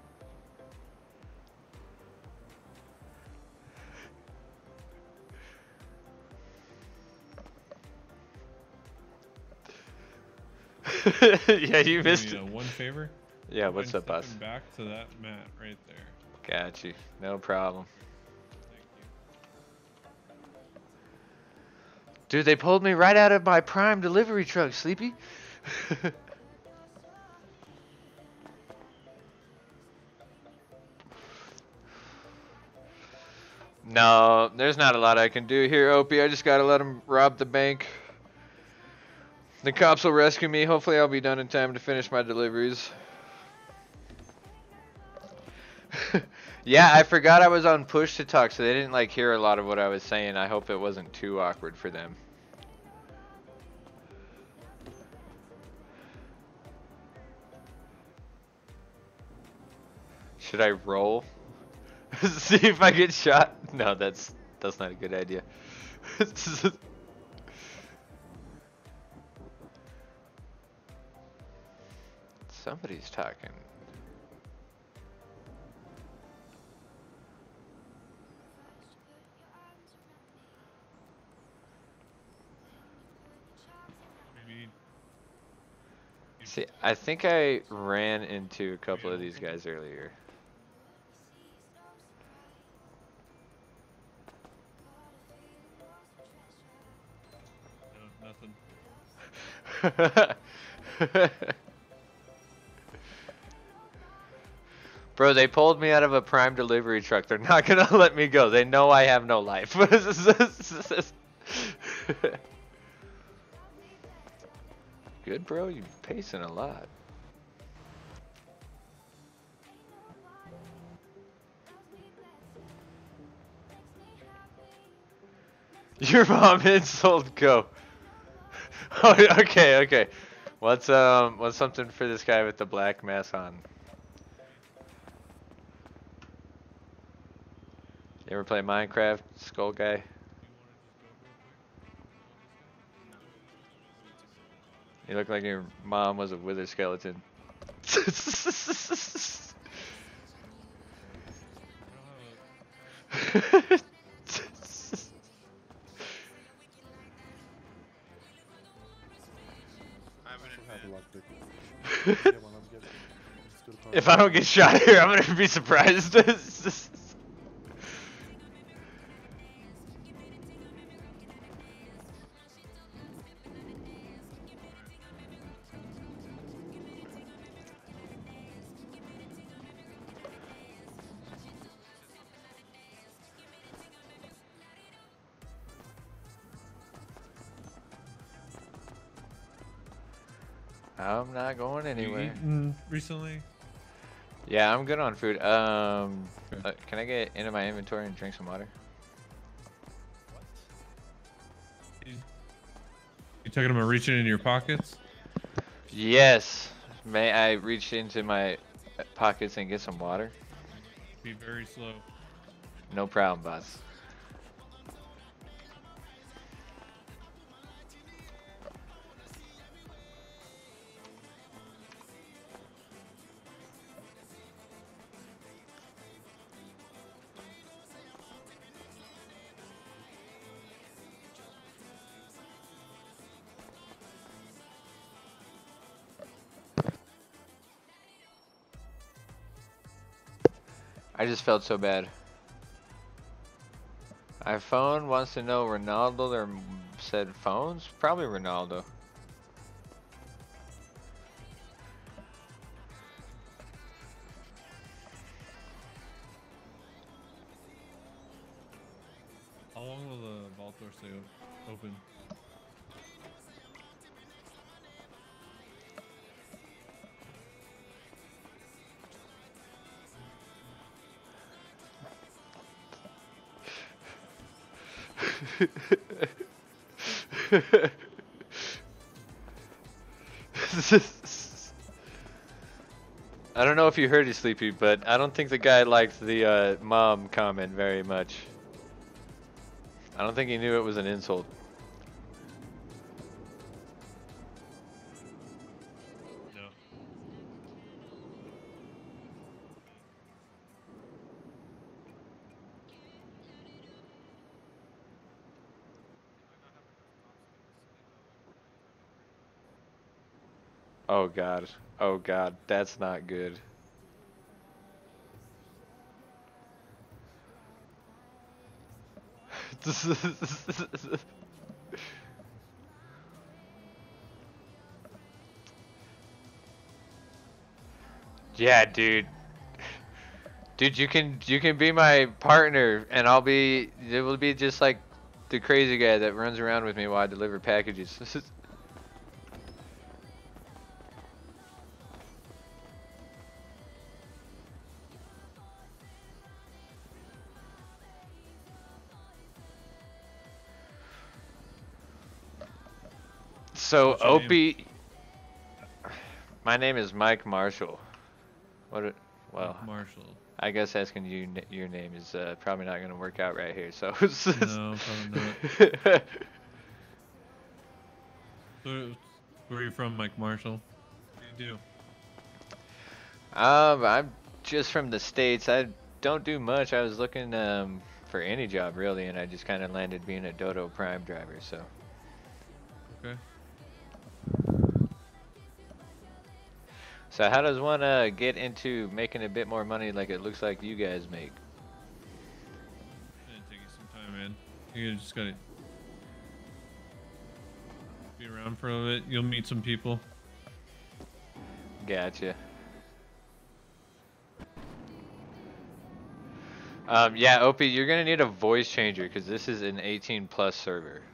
Yeah, you Do missed me, it. uh, one favor? Yeah, Mind what's up, boss? stepping back to that mat right there. Got you. No problem. Thank you. Dude, they pulled me right out of my prime delivery truck, Sleepy. No, there's not a lot I can do here, Opie. I just gotta let them rob the bank. The cops will rescue me. Hopefully I'll be done in time to finish my deliveries. Yeah, I forgot I was on push to talk, so they didn't like hear a lot of what I was saying. I hope it wasn't too awkward for them. Should I roll? See if I get shot? No, that's that's not a good idea. Somebody's talking. Maybe. See, I think I ran into a couple of these guys earlier. No, nothing. Bro, they pulled me out of a prime delivery truck. They're not gonna let me go. They know I have no life. Good, bro. You're pacing a lot. Your mom insult, go. Oh, okay, okay. What's um, what's something for this guy with the black mask on? You ever play Minecraft, Skull Guy? You look like your mom was a wither skeleton. If I don't get shot here, I'm gonna be surprised. I'm not going anywhere. You eaten recently? Yeah, I'm good on food. Um, uh, can I get into my inventory and drink some water? You, you talking about reaching into your pockets? Yes. May I reach into my pockets and get some water? Be very slow. No problem, boss. I just felt so bad. iPhone wants to know Ronaldo or said phones? Probably Ronaldo. How long will the vault door stay o- open? I don't know if you heard it, Sleepy, but I don't think the guy liked the uh, mom comment very much. I don't think he knew it was an insult. No. Oh god. Oh god. That's not good. Yeah, dude. Dude, you can you can be my partner, and I'll be. It will be just like the crazy guy that runs around with me while I deliver packages. So What's your name? Opie, my name is Mike Marshall. What? it- Well, Marshall. I guess asking you n- your name is uh, probably not gonna work out right here. So. No, probably not. Where, where are you from, Mike Marshall? What do you do? Um, I'm just from the States. I don't do much. I was looking um for any job really, and I just kind of landed being a Dodo Prime driver. So. Okay. So how does one uh get into making a bit more money like it looks like you guys make? It'll take you some time, man. You just gotta be around for a little bit. You'll meet some people. Gotcha. Um, yeah, Opie, you're gonna need a voice changer because this is an eighteen plus server.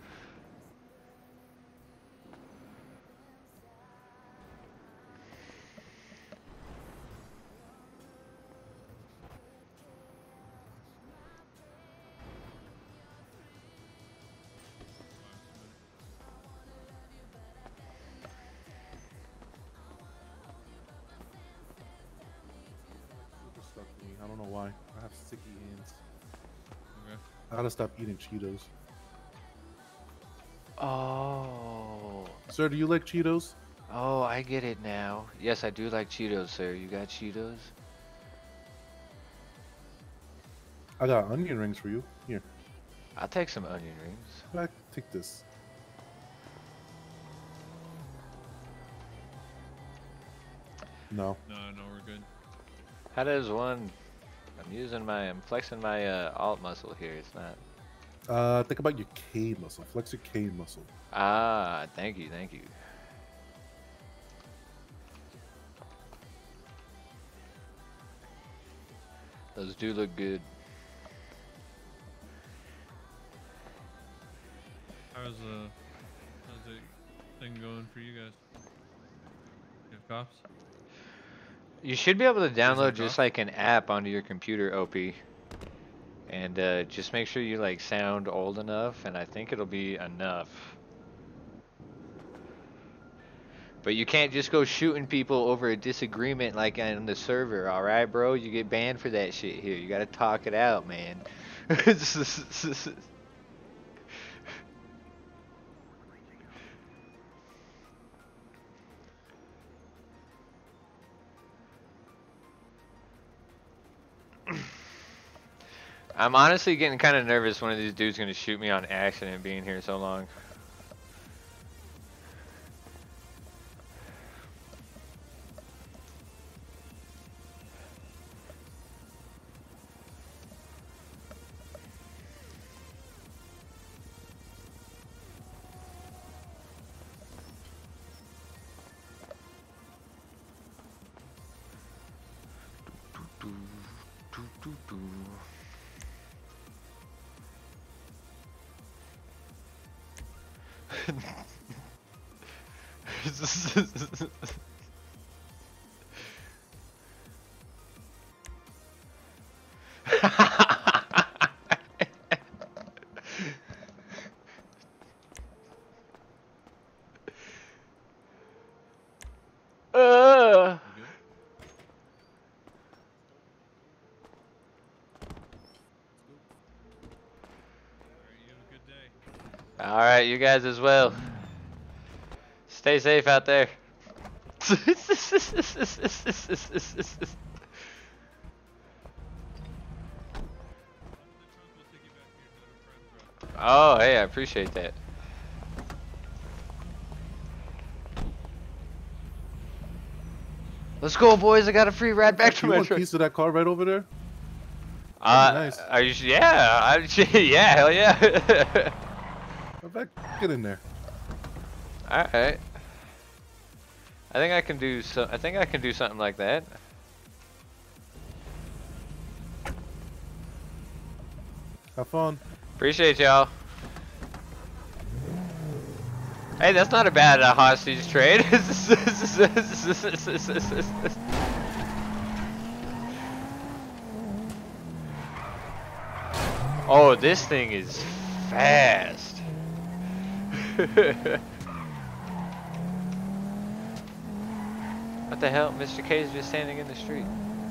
Super stuck to me. I don't know why. I have sticky hands. I gotta stop eating Cheetos. Oh. Sir, do you like Cheetos? Oh, I get it now. Yes, I do like Cheetos, sir. You got Cheetos? I got onion rings for you. Here. I'll take some onion rings. Back, take this. No. No, no, we're good. How does one... I'm using my... I'm flexing my uh, alt muscle here. It's not... Uh, think about your K muscle. Flex your K muscle. Ah, thank you, thank you. Those do look good. How's uh, how's the thing going for you guys? You have cops? You should be able to download there just cops? like an app onto your computer, O P. And uh, just make sure you like sound old enough, and I think it'll be enough. But you can't just go shooting people over a disagreement like on the server, alright, bro? You get banned for that shit here. You gotta talk it out, man. I'm honestly getting kind of nervous one of these dudes gonna shoot me on accident being here so long. uh. Alright, you guys as well. Stay safe out there. Oh, hey, I appreciate that. Let's go, boys. I got a free ride back to You my want a truck. piece of that car right over there? Uh, nice. Are you? Yeah, I, yeah, hell yeah. Go back, get in there. All right. I think I can do so. I think I can do something like that. Have fun. Appreciate y'all. Hey, that's not a bad uh, hostage trade. Oh, this thing is fast. What the hell? Mister K is just standing in the street.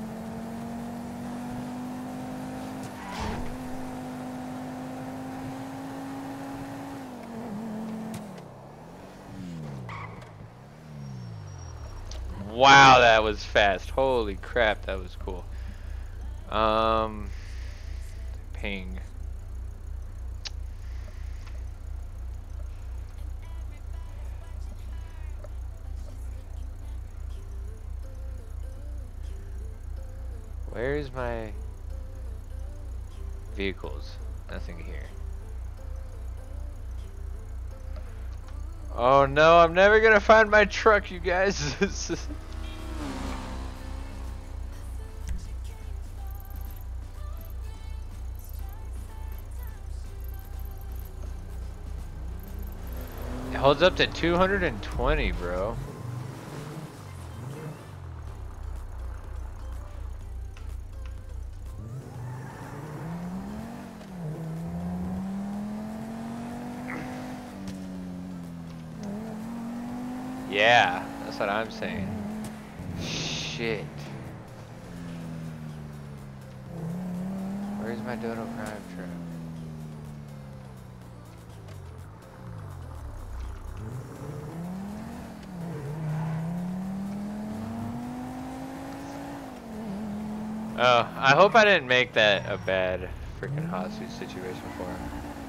Wow, that was fast. Holy crap, that was cool. Um, ping. Where's my vehicles? Nothing here. Oh no, I'm never gonna find my truck, you guys. It holds up to two hundred twenty, bro. Yeah, that's what I'm saying. Shit. Where's my Dodo Prime truck? Oh, I hope I didn't make that a bad freaking hostage situation for him.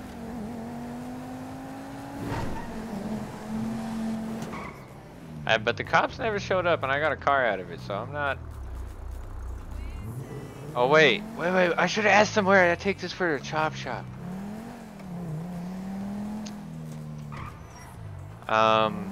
I, but the cops never showed up and I got a car out of it, so I'm not... Oh wait, wait, wait, I should have asked them where I take this for a chop shop. Um...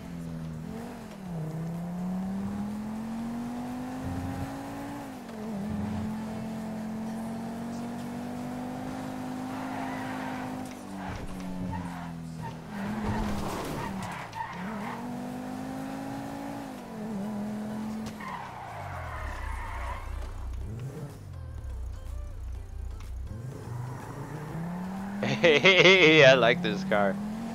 Hey, I like this car.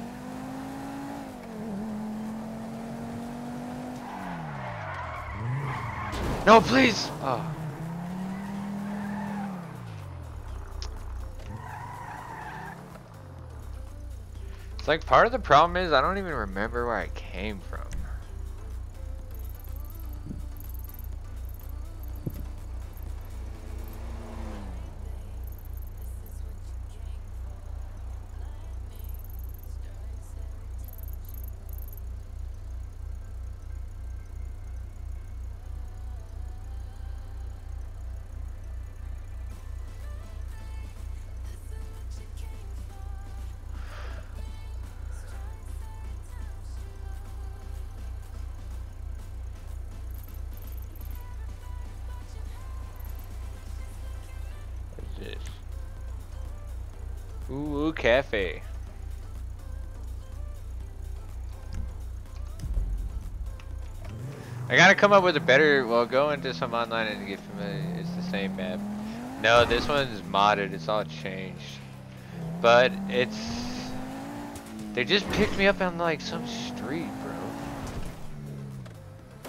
No, please! Oh. It's like part of the problem is I don't even remember where I came from. Ooh, cafe. I gotta come up with a better, well, go into some online and get familiar. It's the same map. No, this one's modded. It's all changed. But it's, they just picked me up on like some street, bro.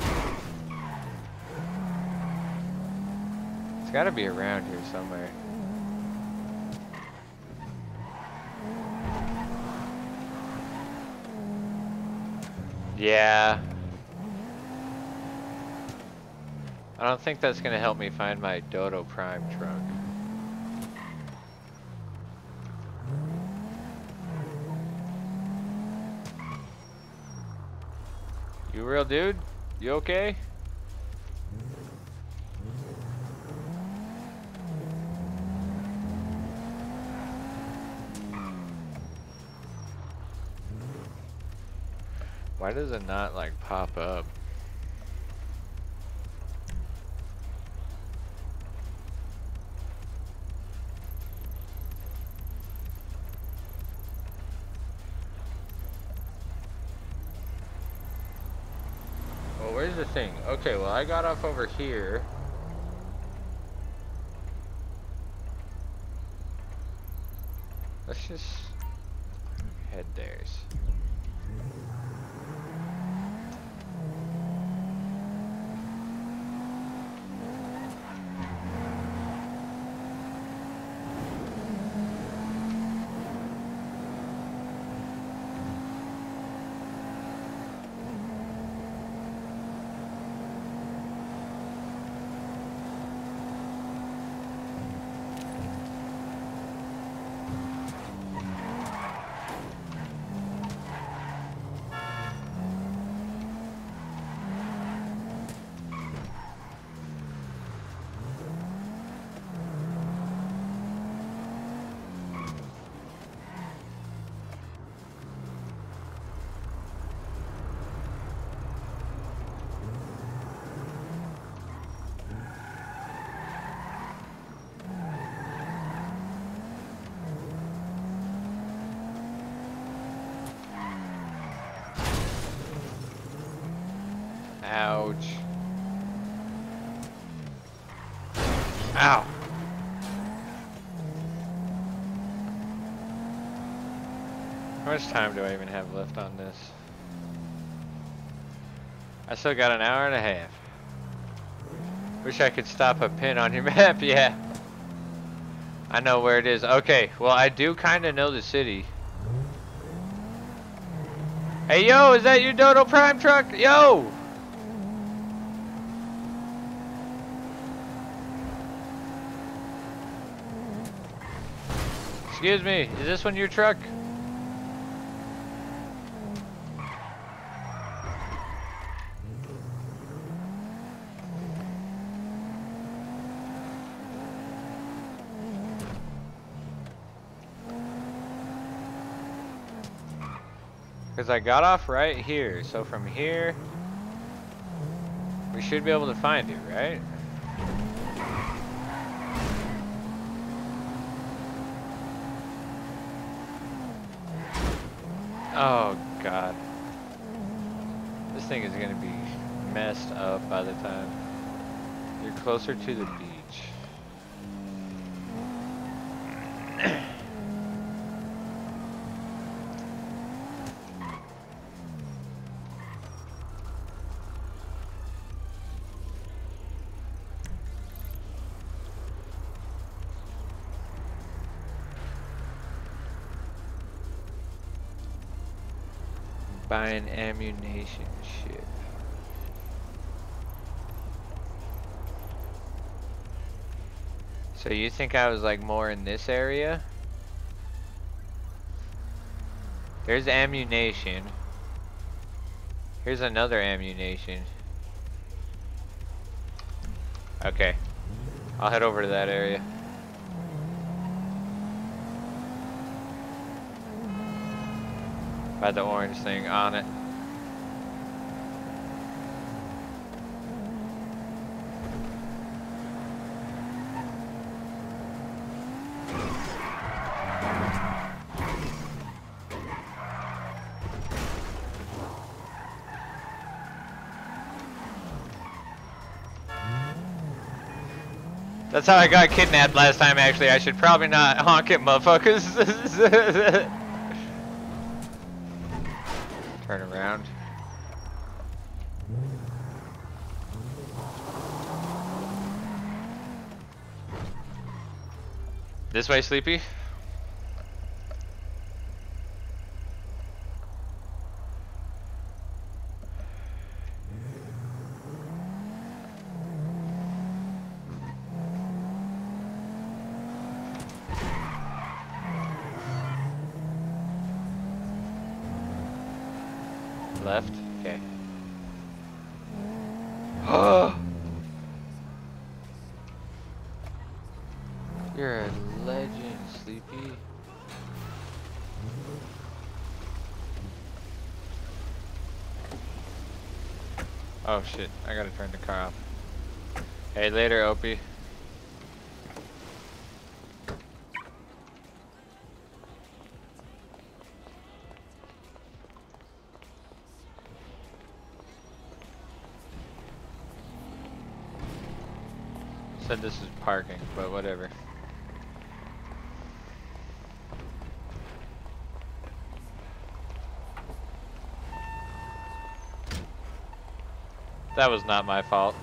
It's gotta be around here somewhere. Yeah. I don't think that's gonna help me find my Dodo Prime trunk. You real dude? You okay? Why does it not like pop up? Well, where's the thing? Okay, well I got off over here. Let's just head there. Ouch. Ow. How much time do I even have left on this? I still got an hour and a half. Wish I could stop a pin on your map, yeah. I know where it is. Okay, well I do kind of know the city. Hey yo, is that your Dodo Prime truck? Yo! Excuse me, is this one your truck? Because I got off right here, so from here, we should be able to find it, right? Oh god. This thing is gonna be messed up by the time you're closer to the beach. Buying ammunition shit. So you think I was like more in this area? There's ammunition. Here's another ammunition. Okay. I'll head over to that area. By the orange thing on it. That's how I got kidnapped last time, actually. I should probably not honk at motherfuckers. Turn around. This way, Sleepy? Left? Okay. Oh! You're a legend, Sleepy. Oh shit, I gotta turn the car off. Hey, later, Opie. Said this is parking, but whatever. That was not my fault.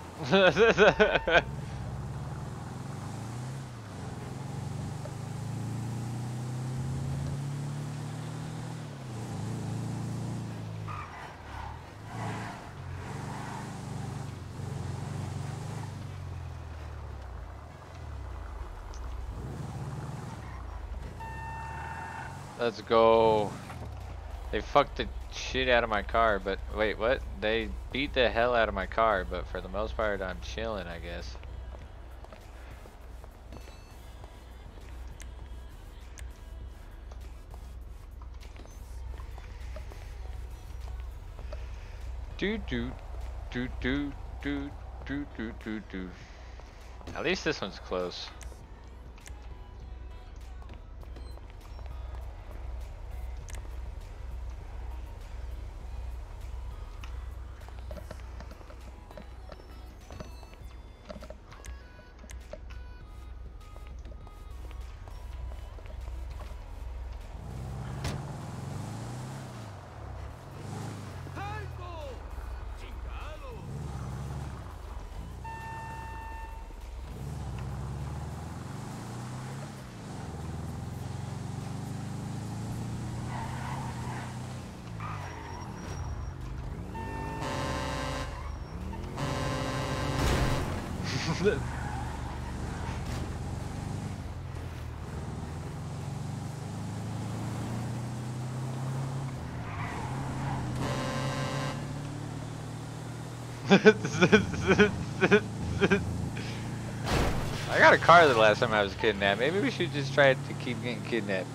Let's go. They fucked the shit out of my car, but wait, what? They beat the hell out of my car, but for the most part, I'm chilling, I guess. Do do do do do do do do do. At least this one's close. I got a car the last time I was kidnapped. Maybe we should just try to keep getting kidnapped.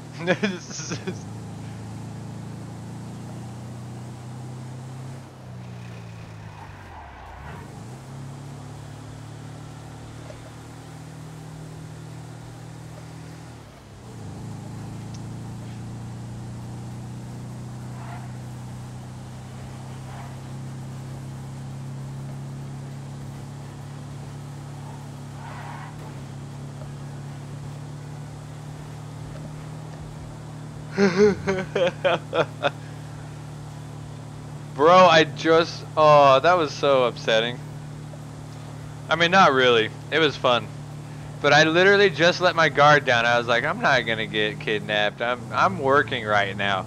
Bro, I just, oh, that was so upsetting. I mean, not really. It was fun. But I literally just let my guard down. I was like, I'm not gonna get kidnapped. I'm I'm working right now.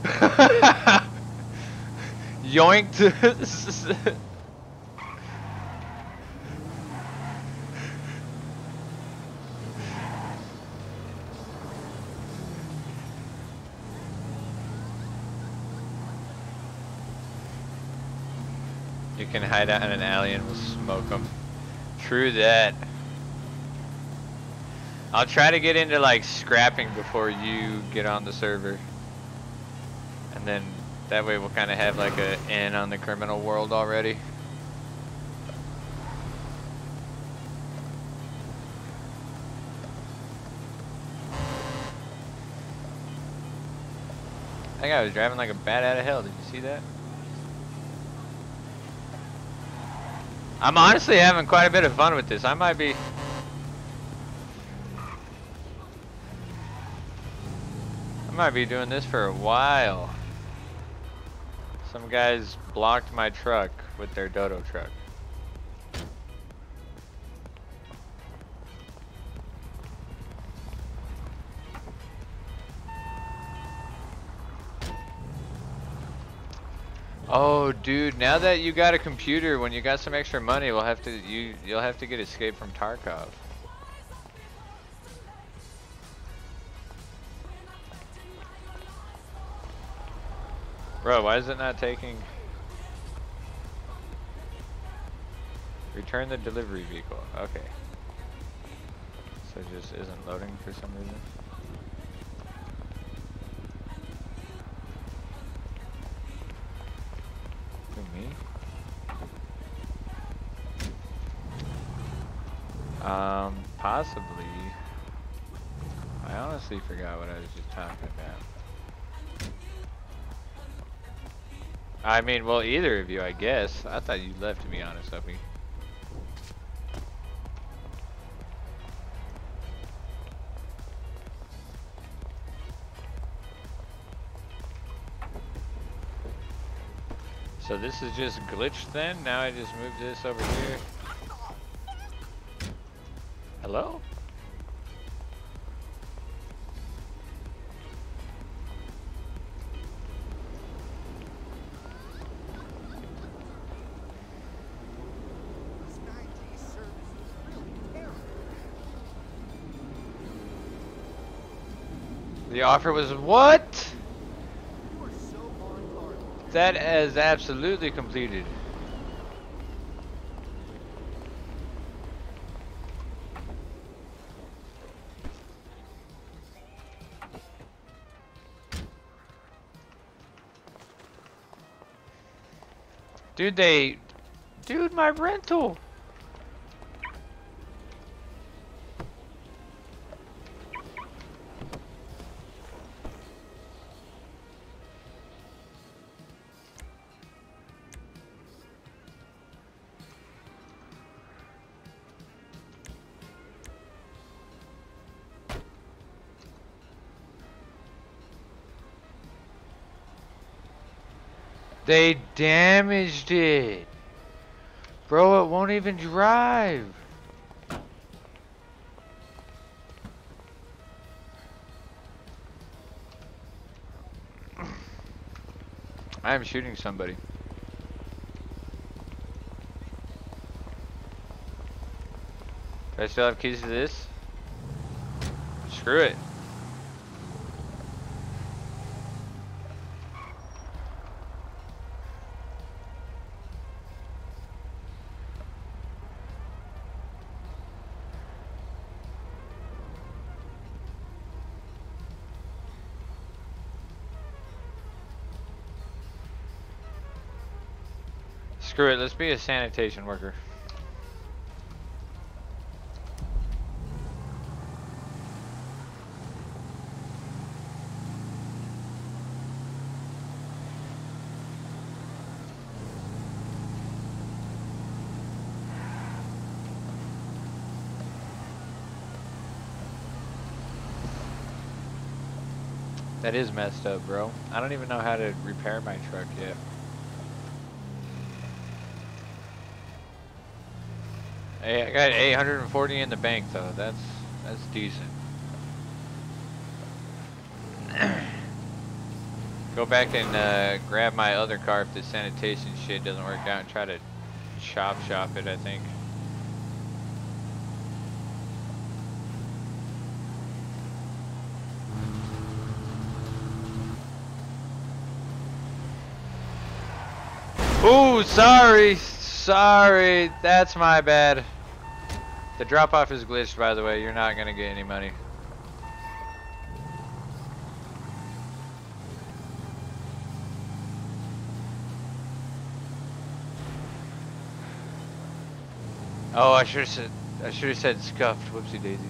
Yoinked. You can hide out in an alley and we'll smoke them. True that. I'll try to get into like scrapping before you get on the server. And then that way we'll kind of have like a in on the criminal world already. That guy was driving like a bat out of hell. Did you see that? I'm honestly having quite a bit of fun with this. I might be... I might be doing this for a while. Some guys blocked my truck with their Dodo truck. Oh, dude! Now that you got a computer, when you got some extra money, we'll have to you you'll have to get Escape from Tarkov. Bro, why is it not taking? Return the delivery vehicle. Okay. So it just isn't loading for some reason. Me? Um, possibly. I honestly forgot what I was just talking about. I mean, well, either of you, I guess. I thought you left, to be honest, Uppy. So this is just glitched then? Now I just moved this over here. Hello? The offer was what? That is absolutely completed. Dude, they... Dude, my rental! They damaged it. Bro, it won't even drive. I am shooting somebody. Do I still have keys to this? Screw it. Screw it, let's be a sanitation worker. That is messed up, bro. I don't even know how to repair my truck yet. Hey, I got eight hundred forty in the bank though. That's that's decent. Go back and uh, grab my other car if the sanitation shit doesn't work out and try to shop shop it, I think. Ooh, sorry, sorry, that's my bad. The drop off is glitched, by the way. You're not gonna get any money. Oh, I should have said, I should have said scuffed. Whoopsie daisies.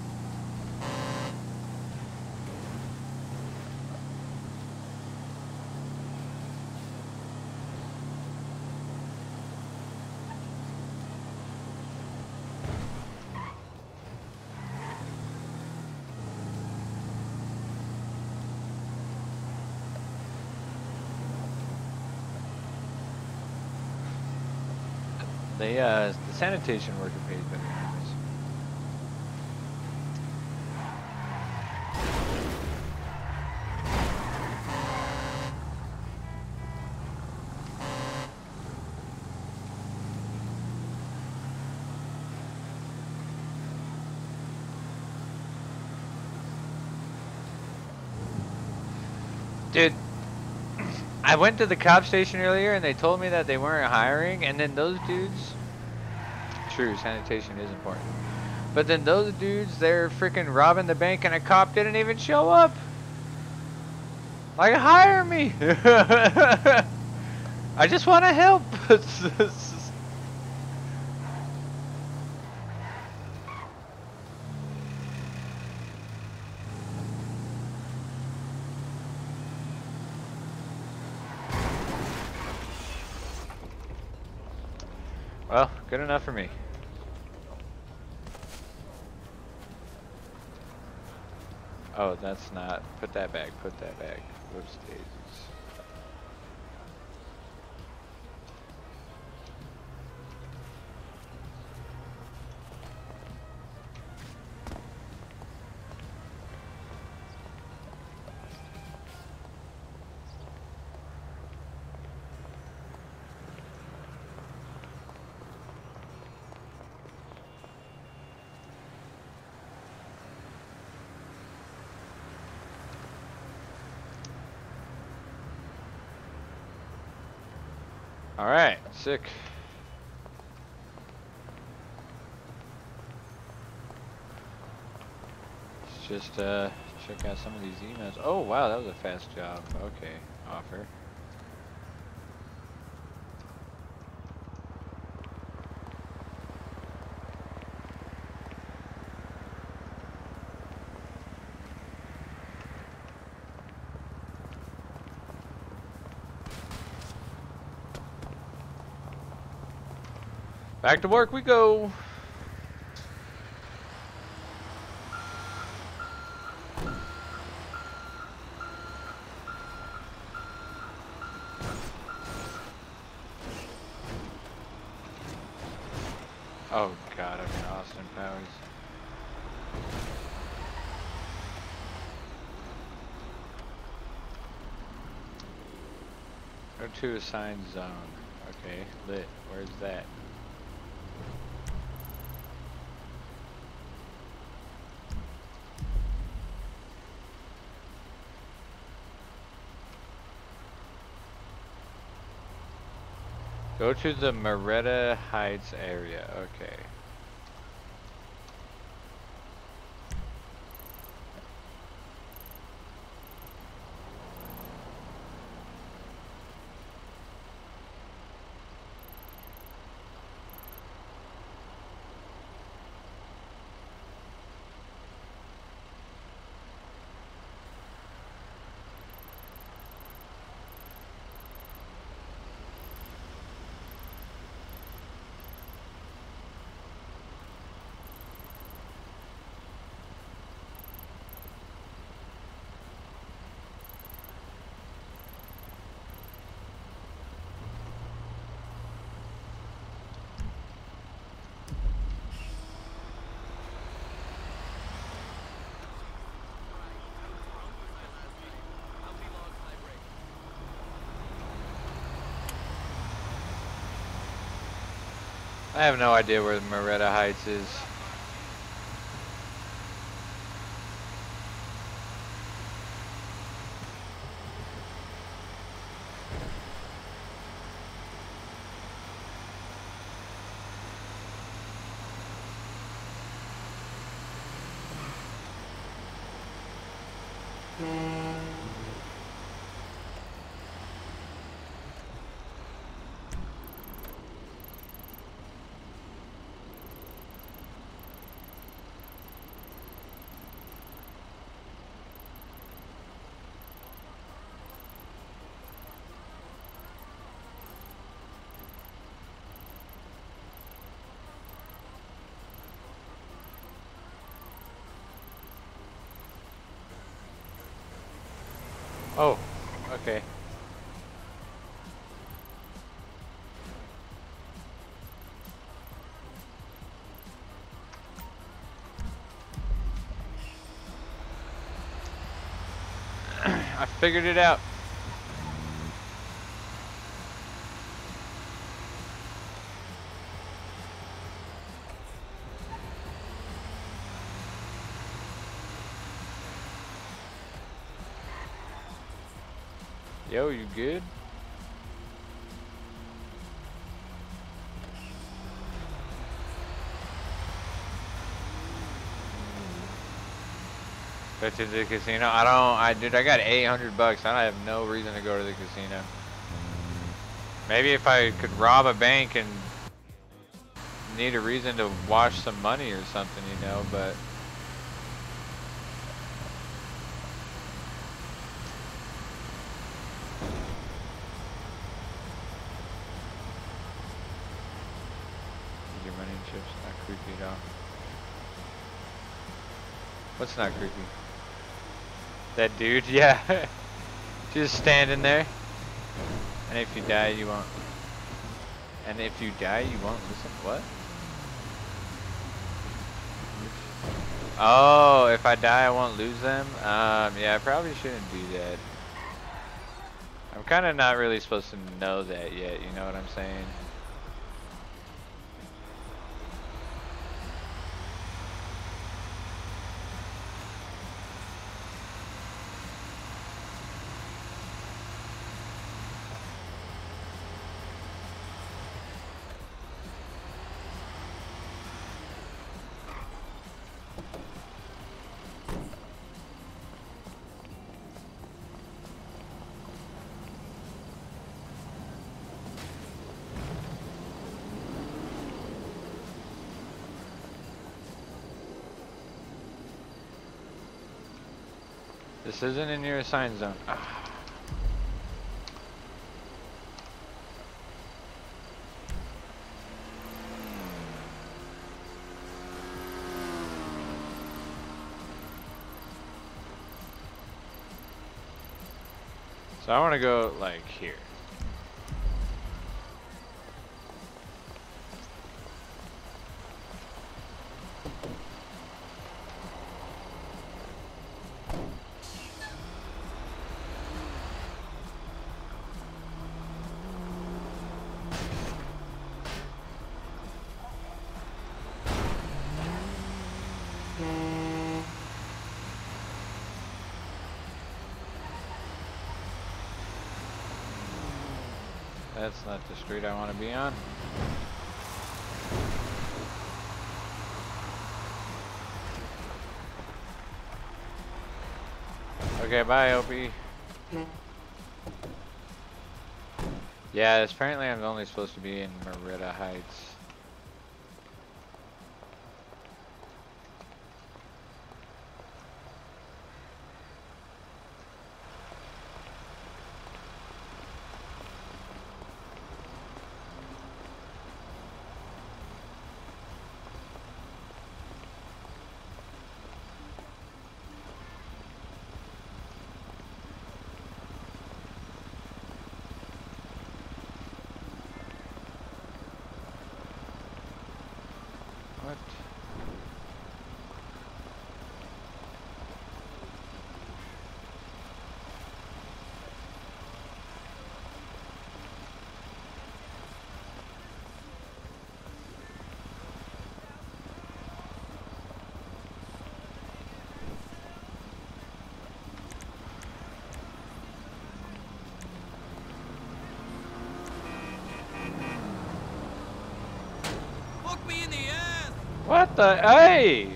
They, uh, the sanitation worker pays better anyways. Dude, I went to the cop station earlier and they told me that they weren't hiring, and then those dudes, true, sanitation is important, but then those dudes, they're freaking robbing the bank and a cop didn't even show up. Like, hire me. I just want to help. Well, good enough for me. Oh, that's not. Put that back. Put that back. Whoops daisies. All right, sick. Let's just uh, check out some of these emails. Oh wow, that was a fast job. Okay, offer. Back to work we go. Oh god, I'm in Austin Powers. Go to assigned zone. Okay, lit. Where's that? Go to the Moretta Heights area. Okay. I have no idea where Moretta Heights is. Oh, okay. I figured it out. Yo, you good? Go to the casino? I don't, I, dude, I got eight hundred bucks. I have no reason to go to the casino. Maybe if I could rob a bank and need a reason to wash some money or something, you know, but. Your money and chips, not creepy at all. What's not creepy? That dude, yeah. Just standing there. And if you die, you won't. And if you die, you won't listen. What? Oh, if I die, I won't lose them? Um, yeah, I probably shouldn't do that. I'm kind of not really supposed to know that yet, you know what I'm saying? This isn't in your assigned zone. Ah. So I want to go like here. That's not the street I want to be on. Okay, bye, Opie. Yeah, apparently I'm only supposed to be in Moretta Heights. What? What the? Hey!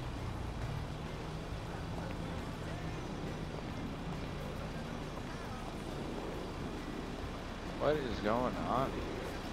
What is going on here?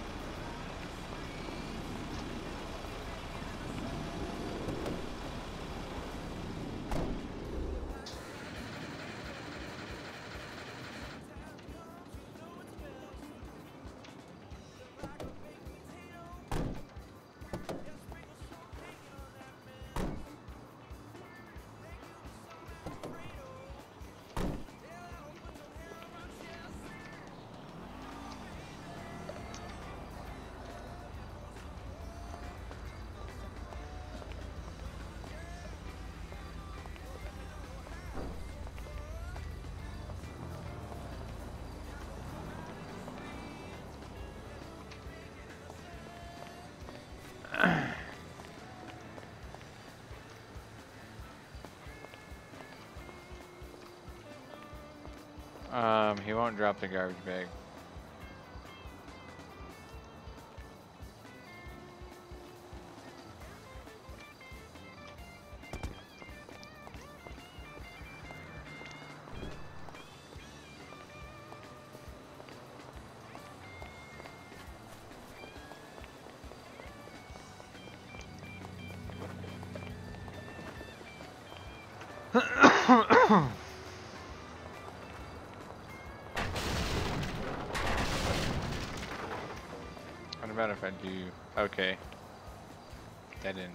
Um, he won't drop the garbage bag. What about if I do? Okay. That didn't.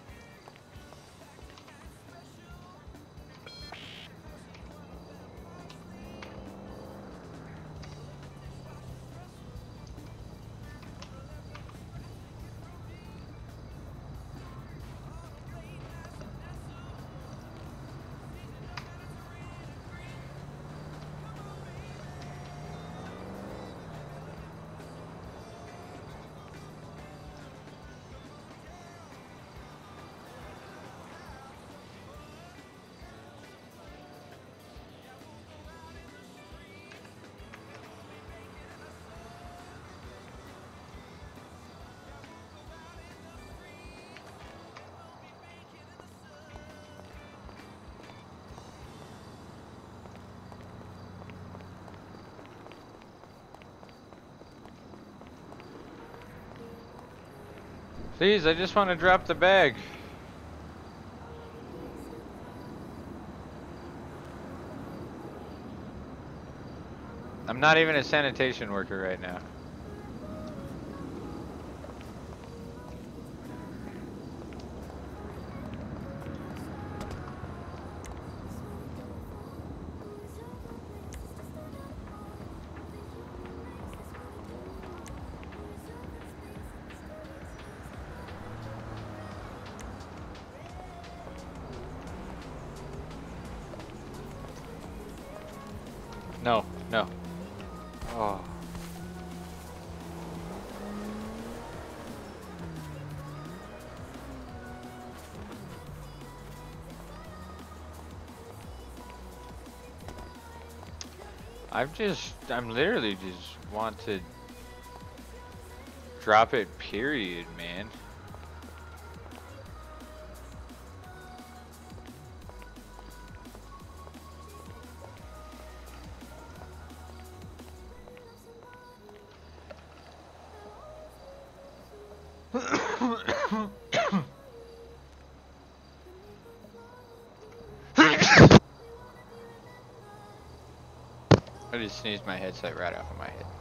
Please, I just want to drop the bag. I'm not even a sanitation worker right now. No, no. Oh. I've just, I'm literally just want to drop it, period, man. I just sneezed my headset right off of my head.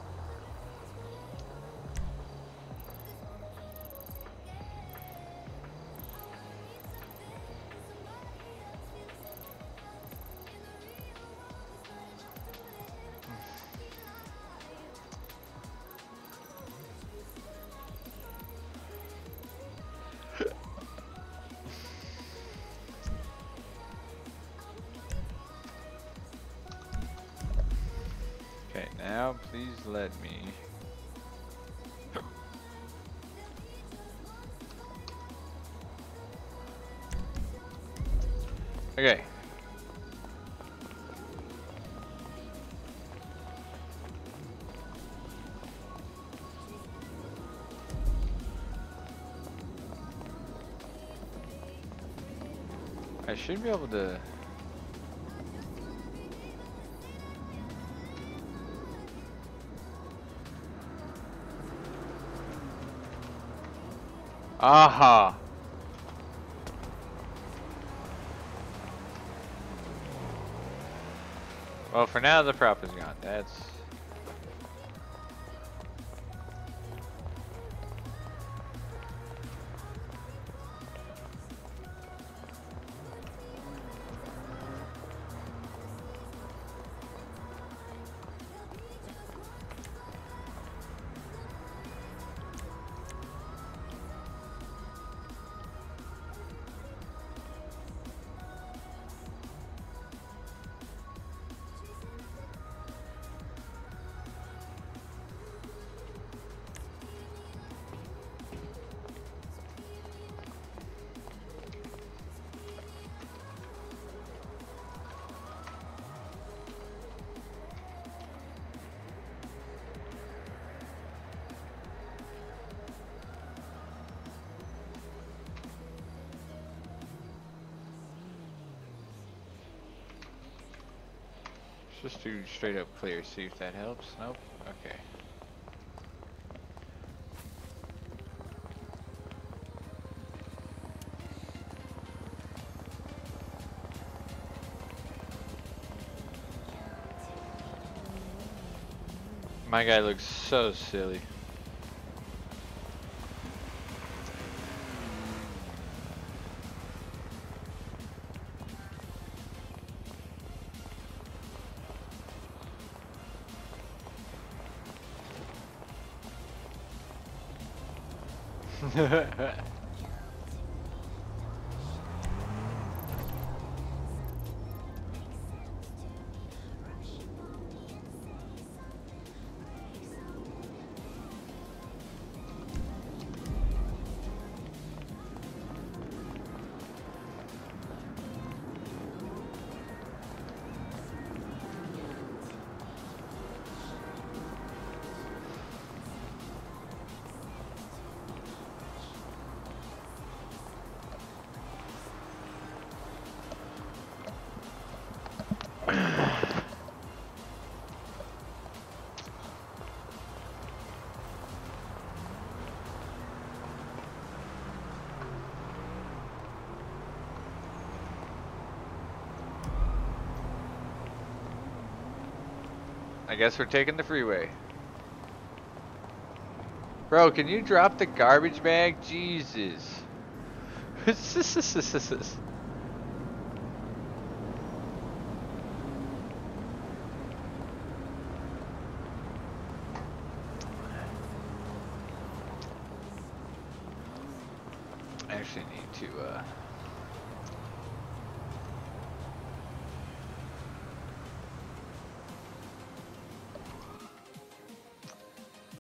Okay, now please let me. Okay. I should be able to. Aha! Well, for now the prop is gone. That's. Just do straight up clear, see if that helps. Nope. Okay. My guy looks so silly. I guess we're taking the freeway. Bro, can you drop the garbage bag? Jesus. I actually need to uh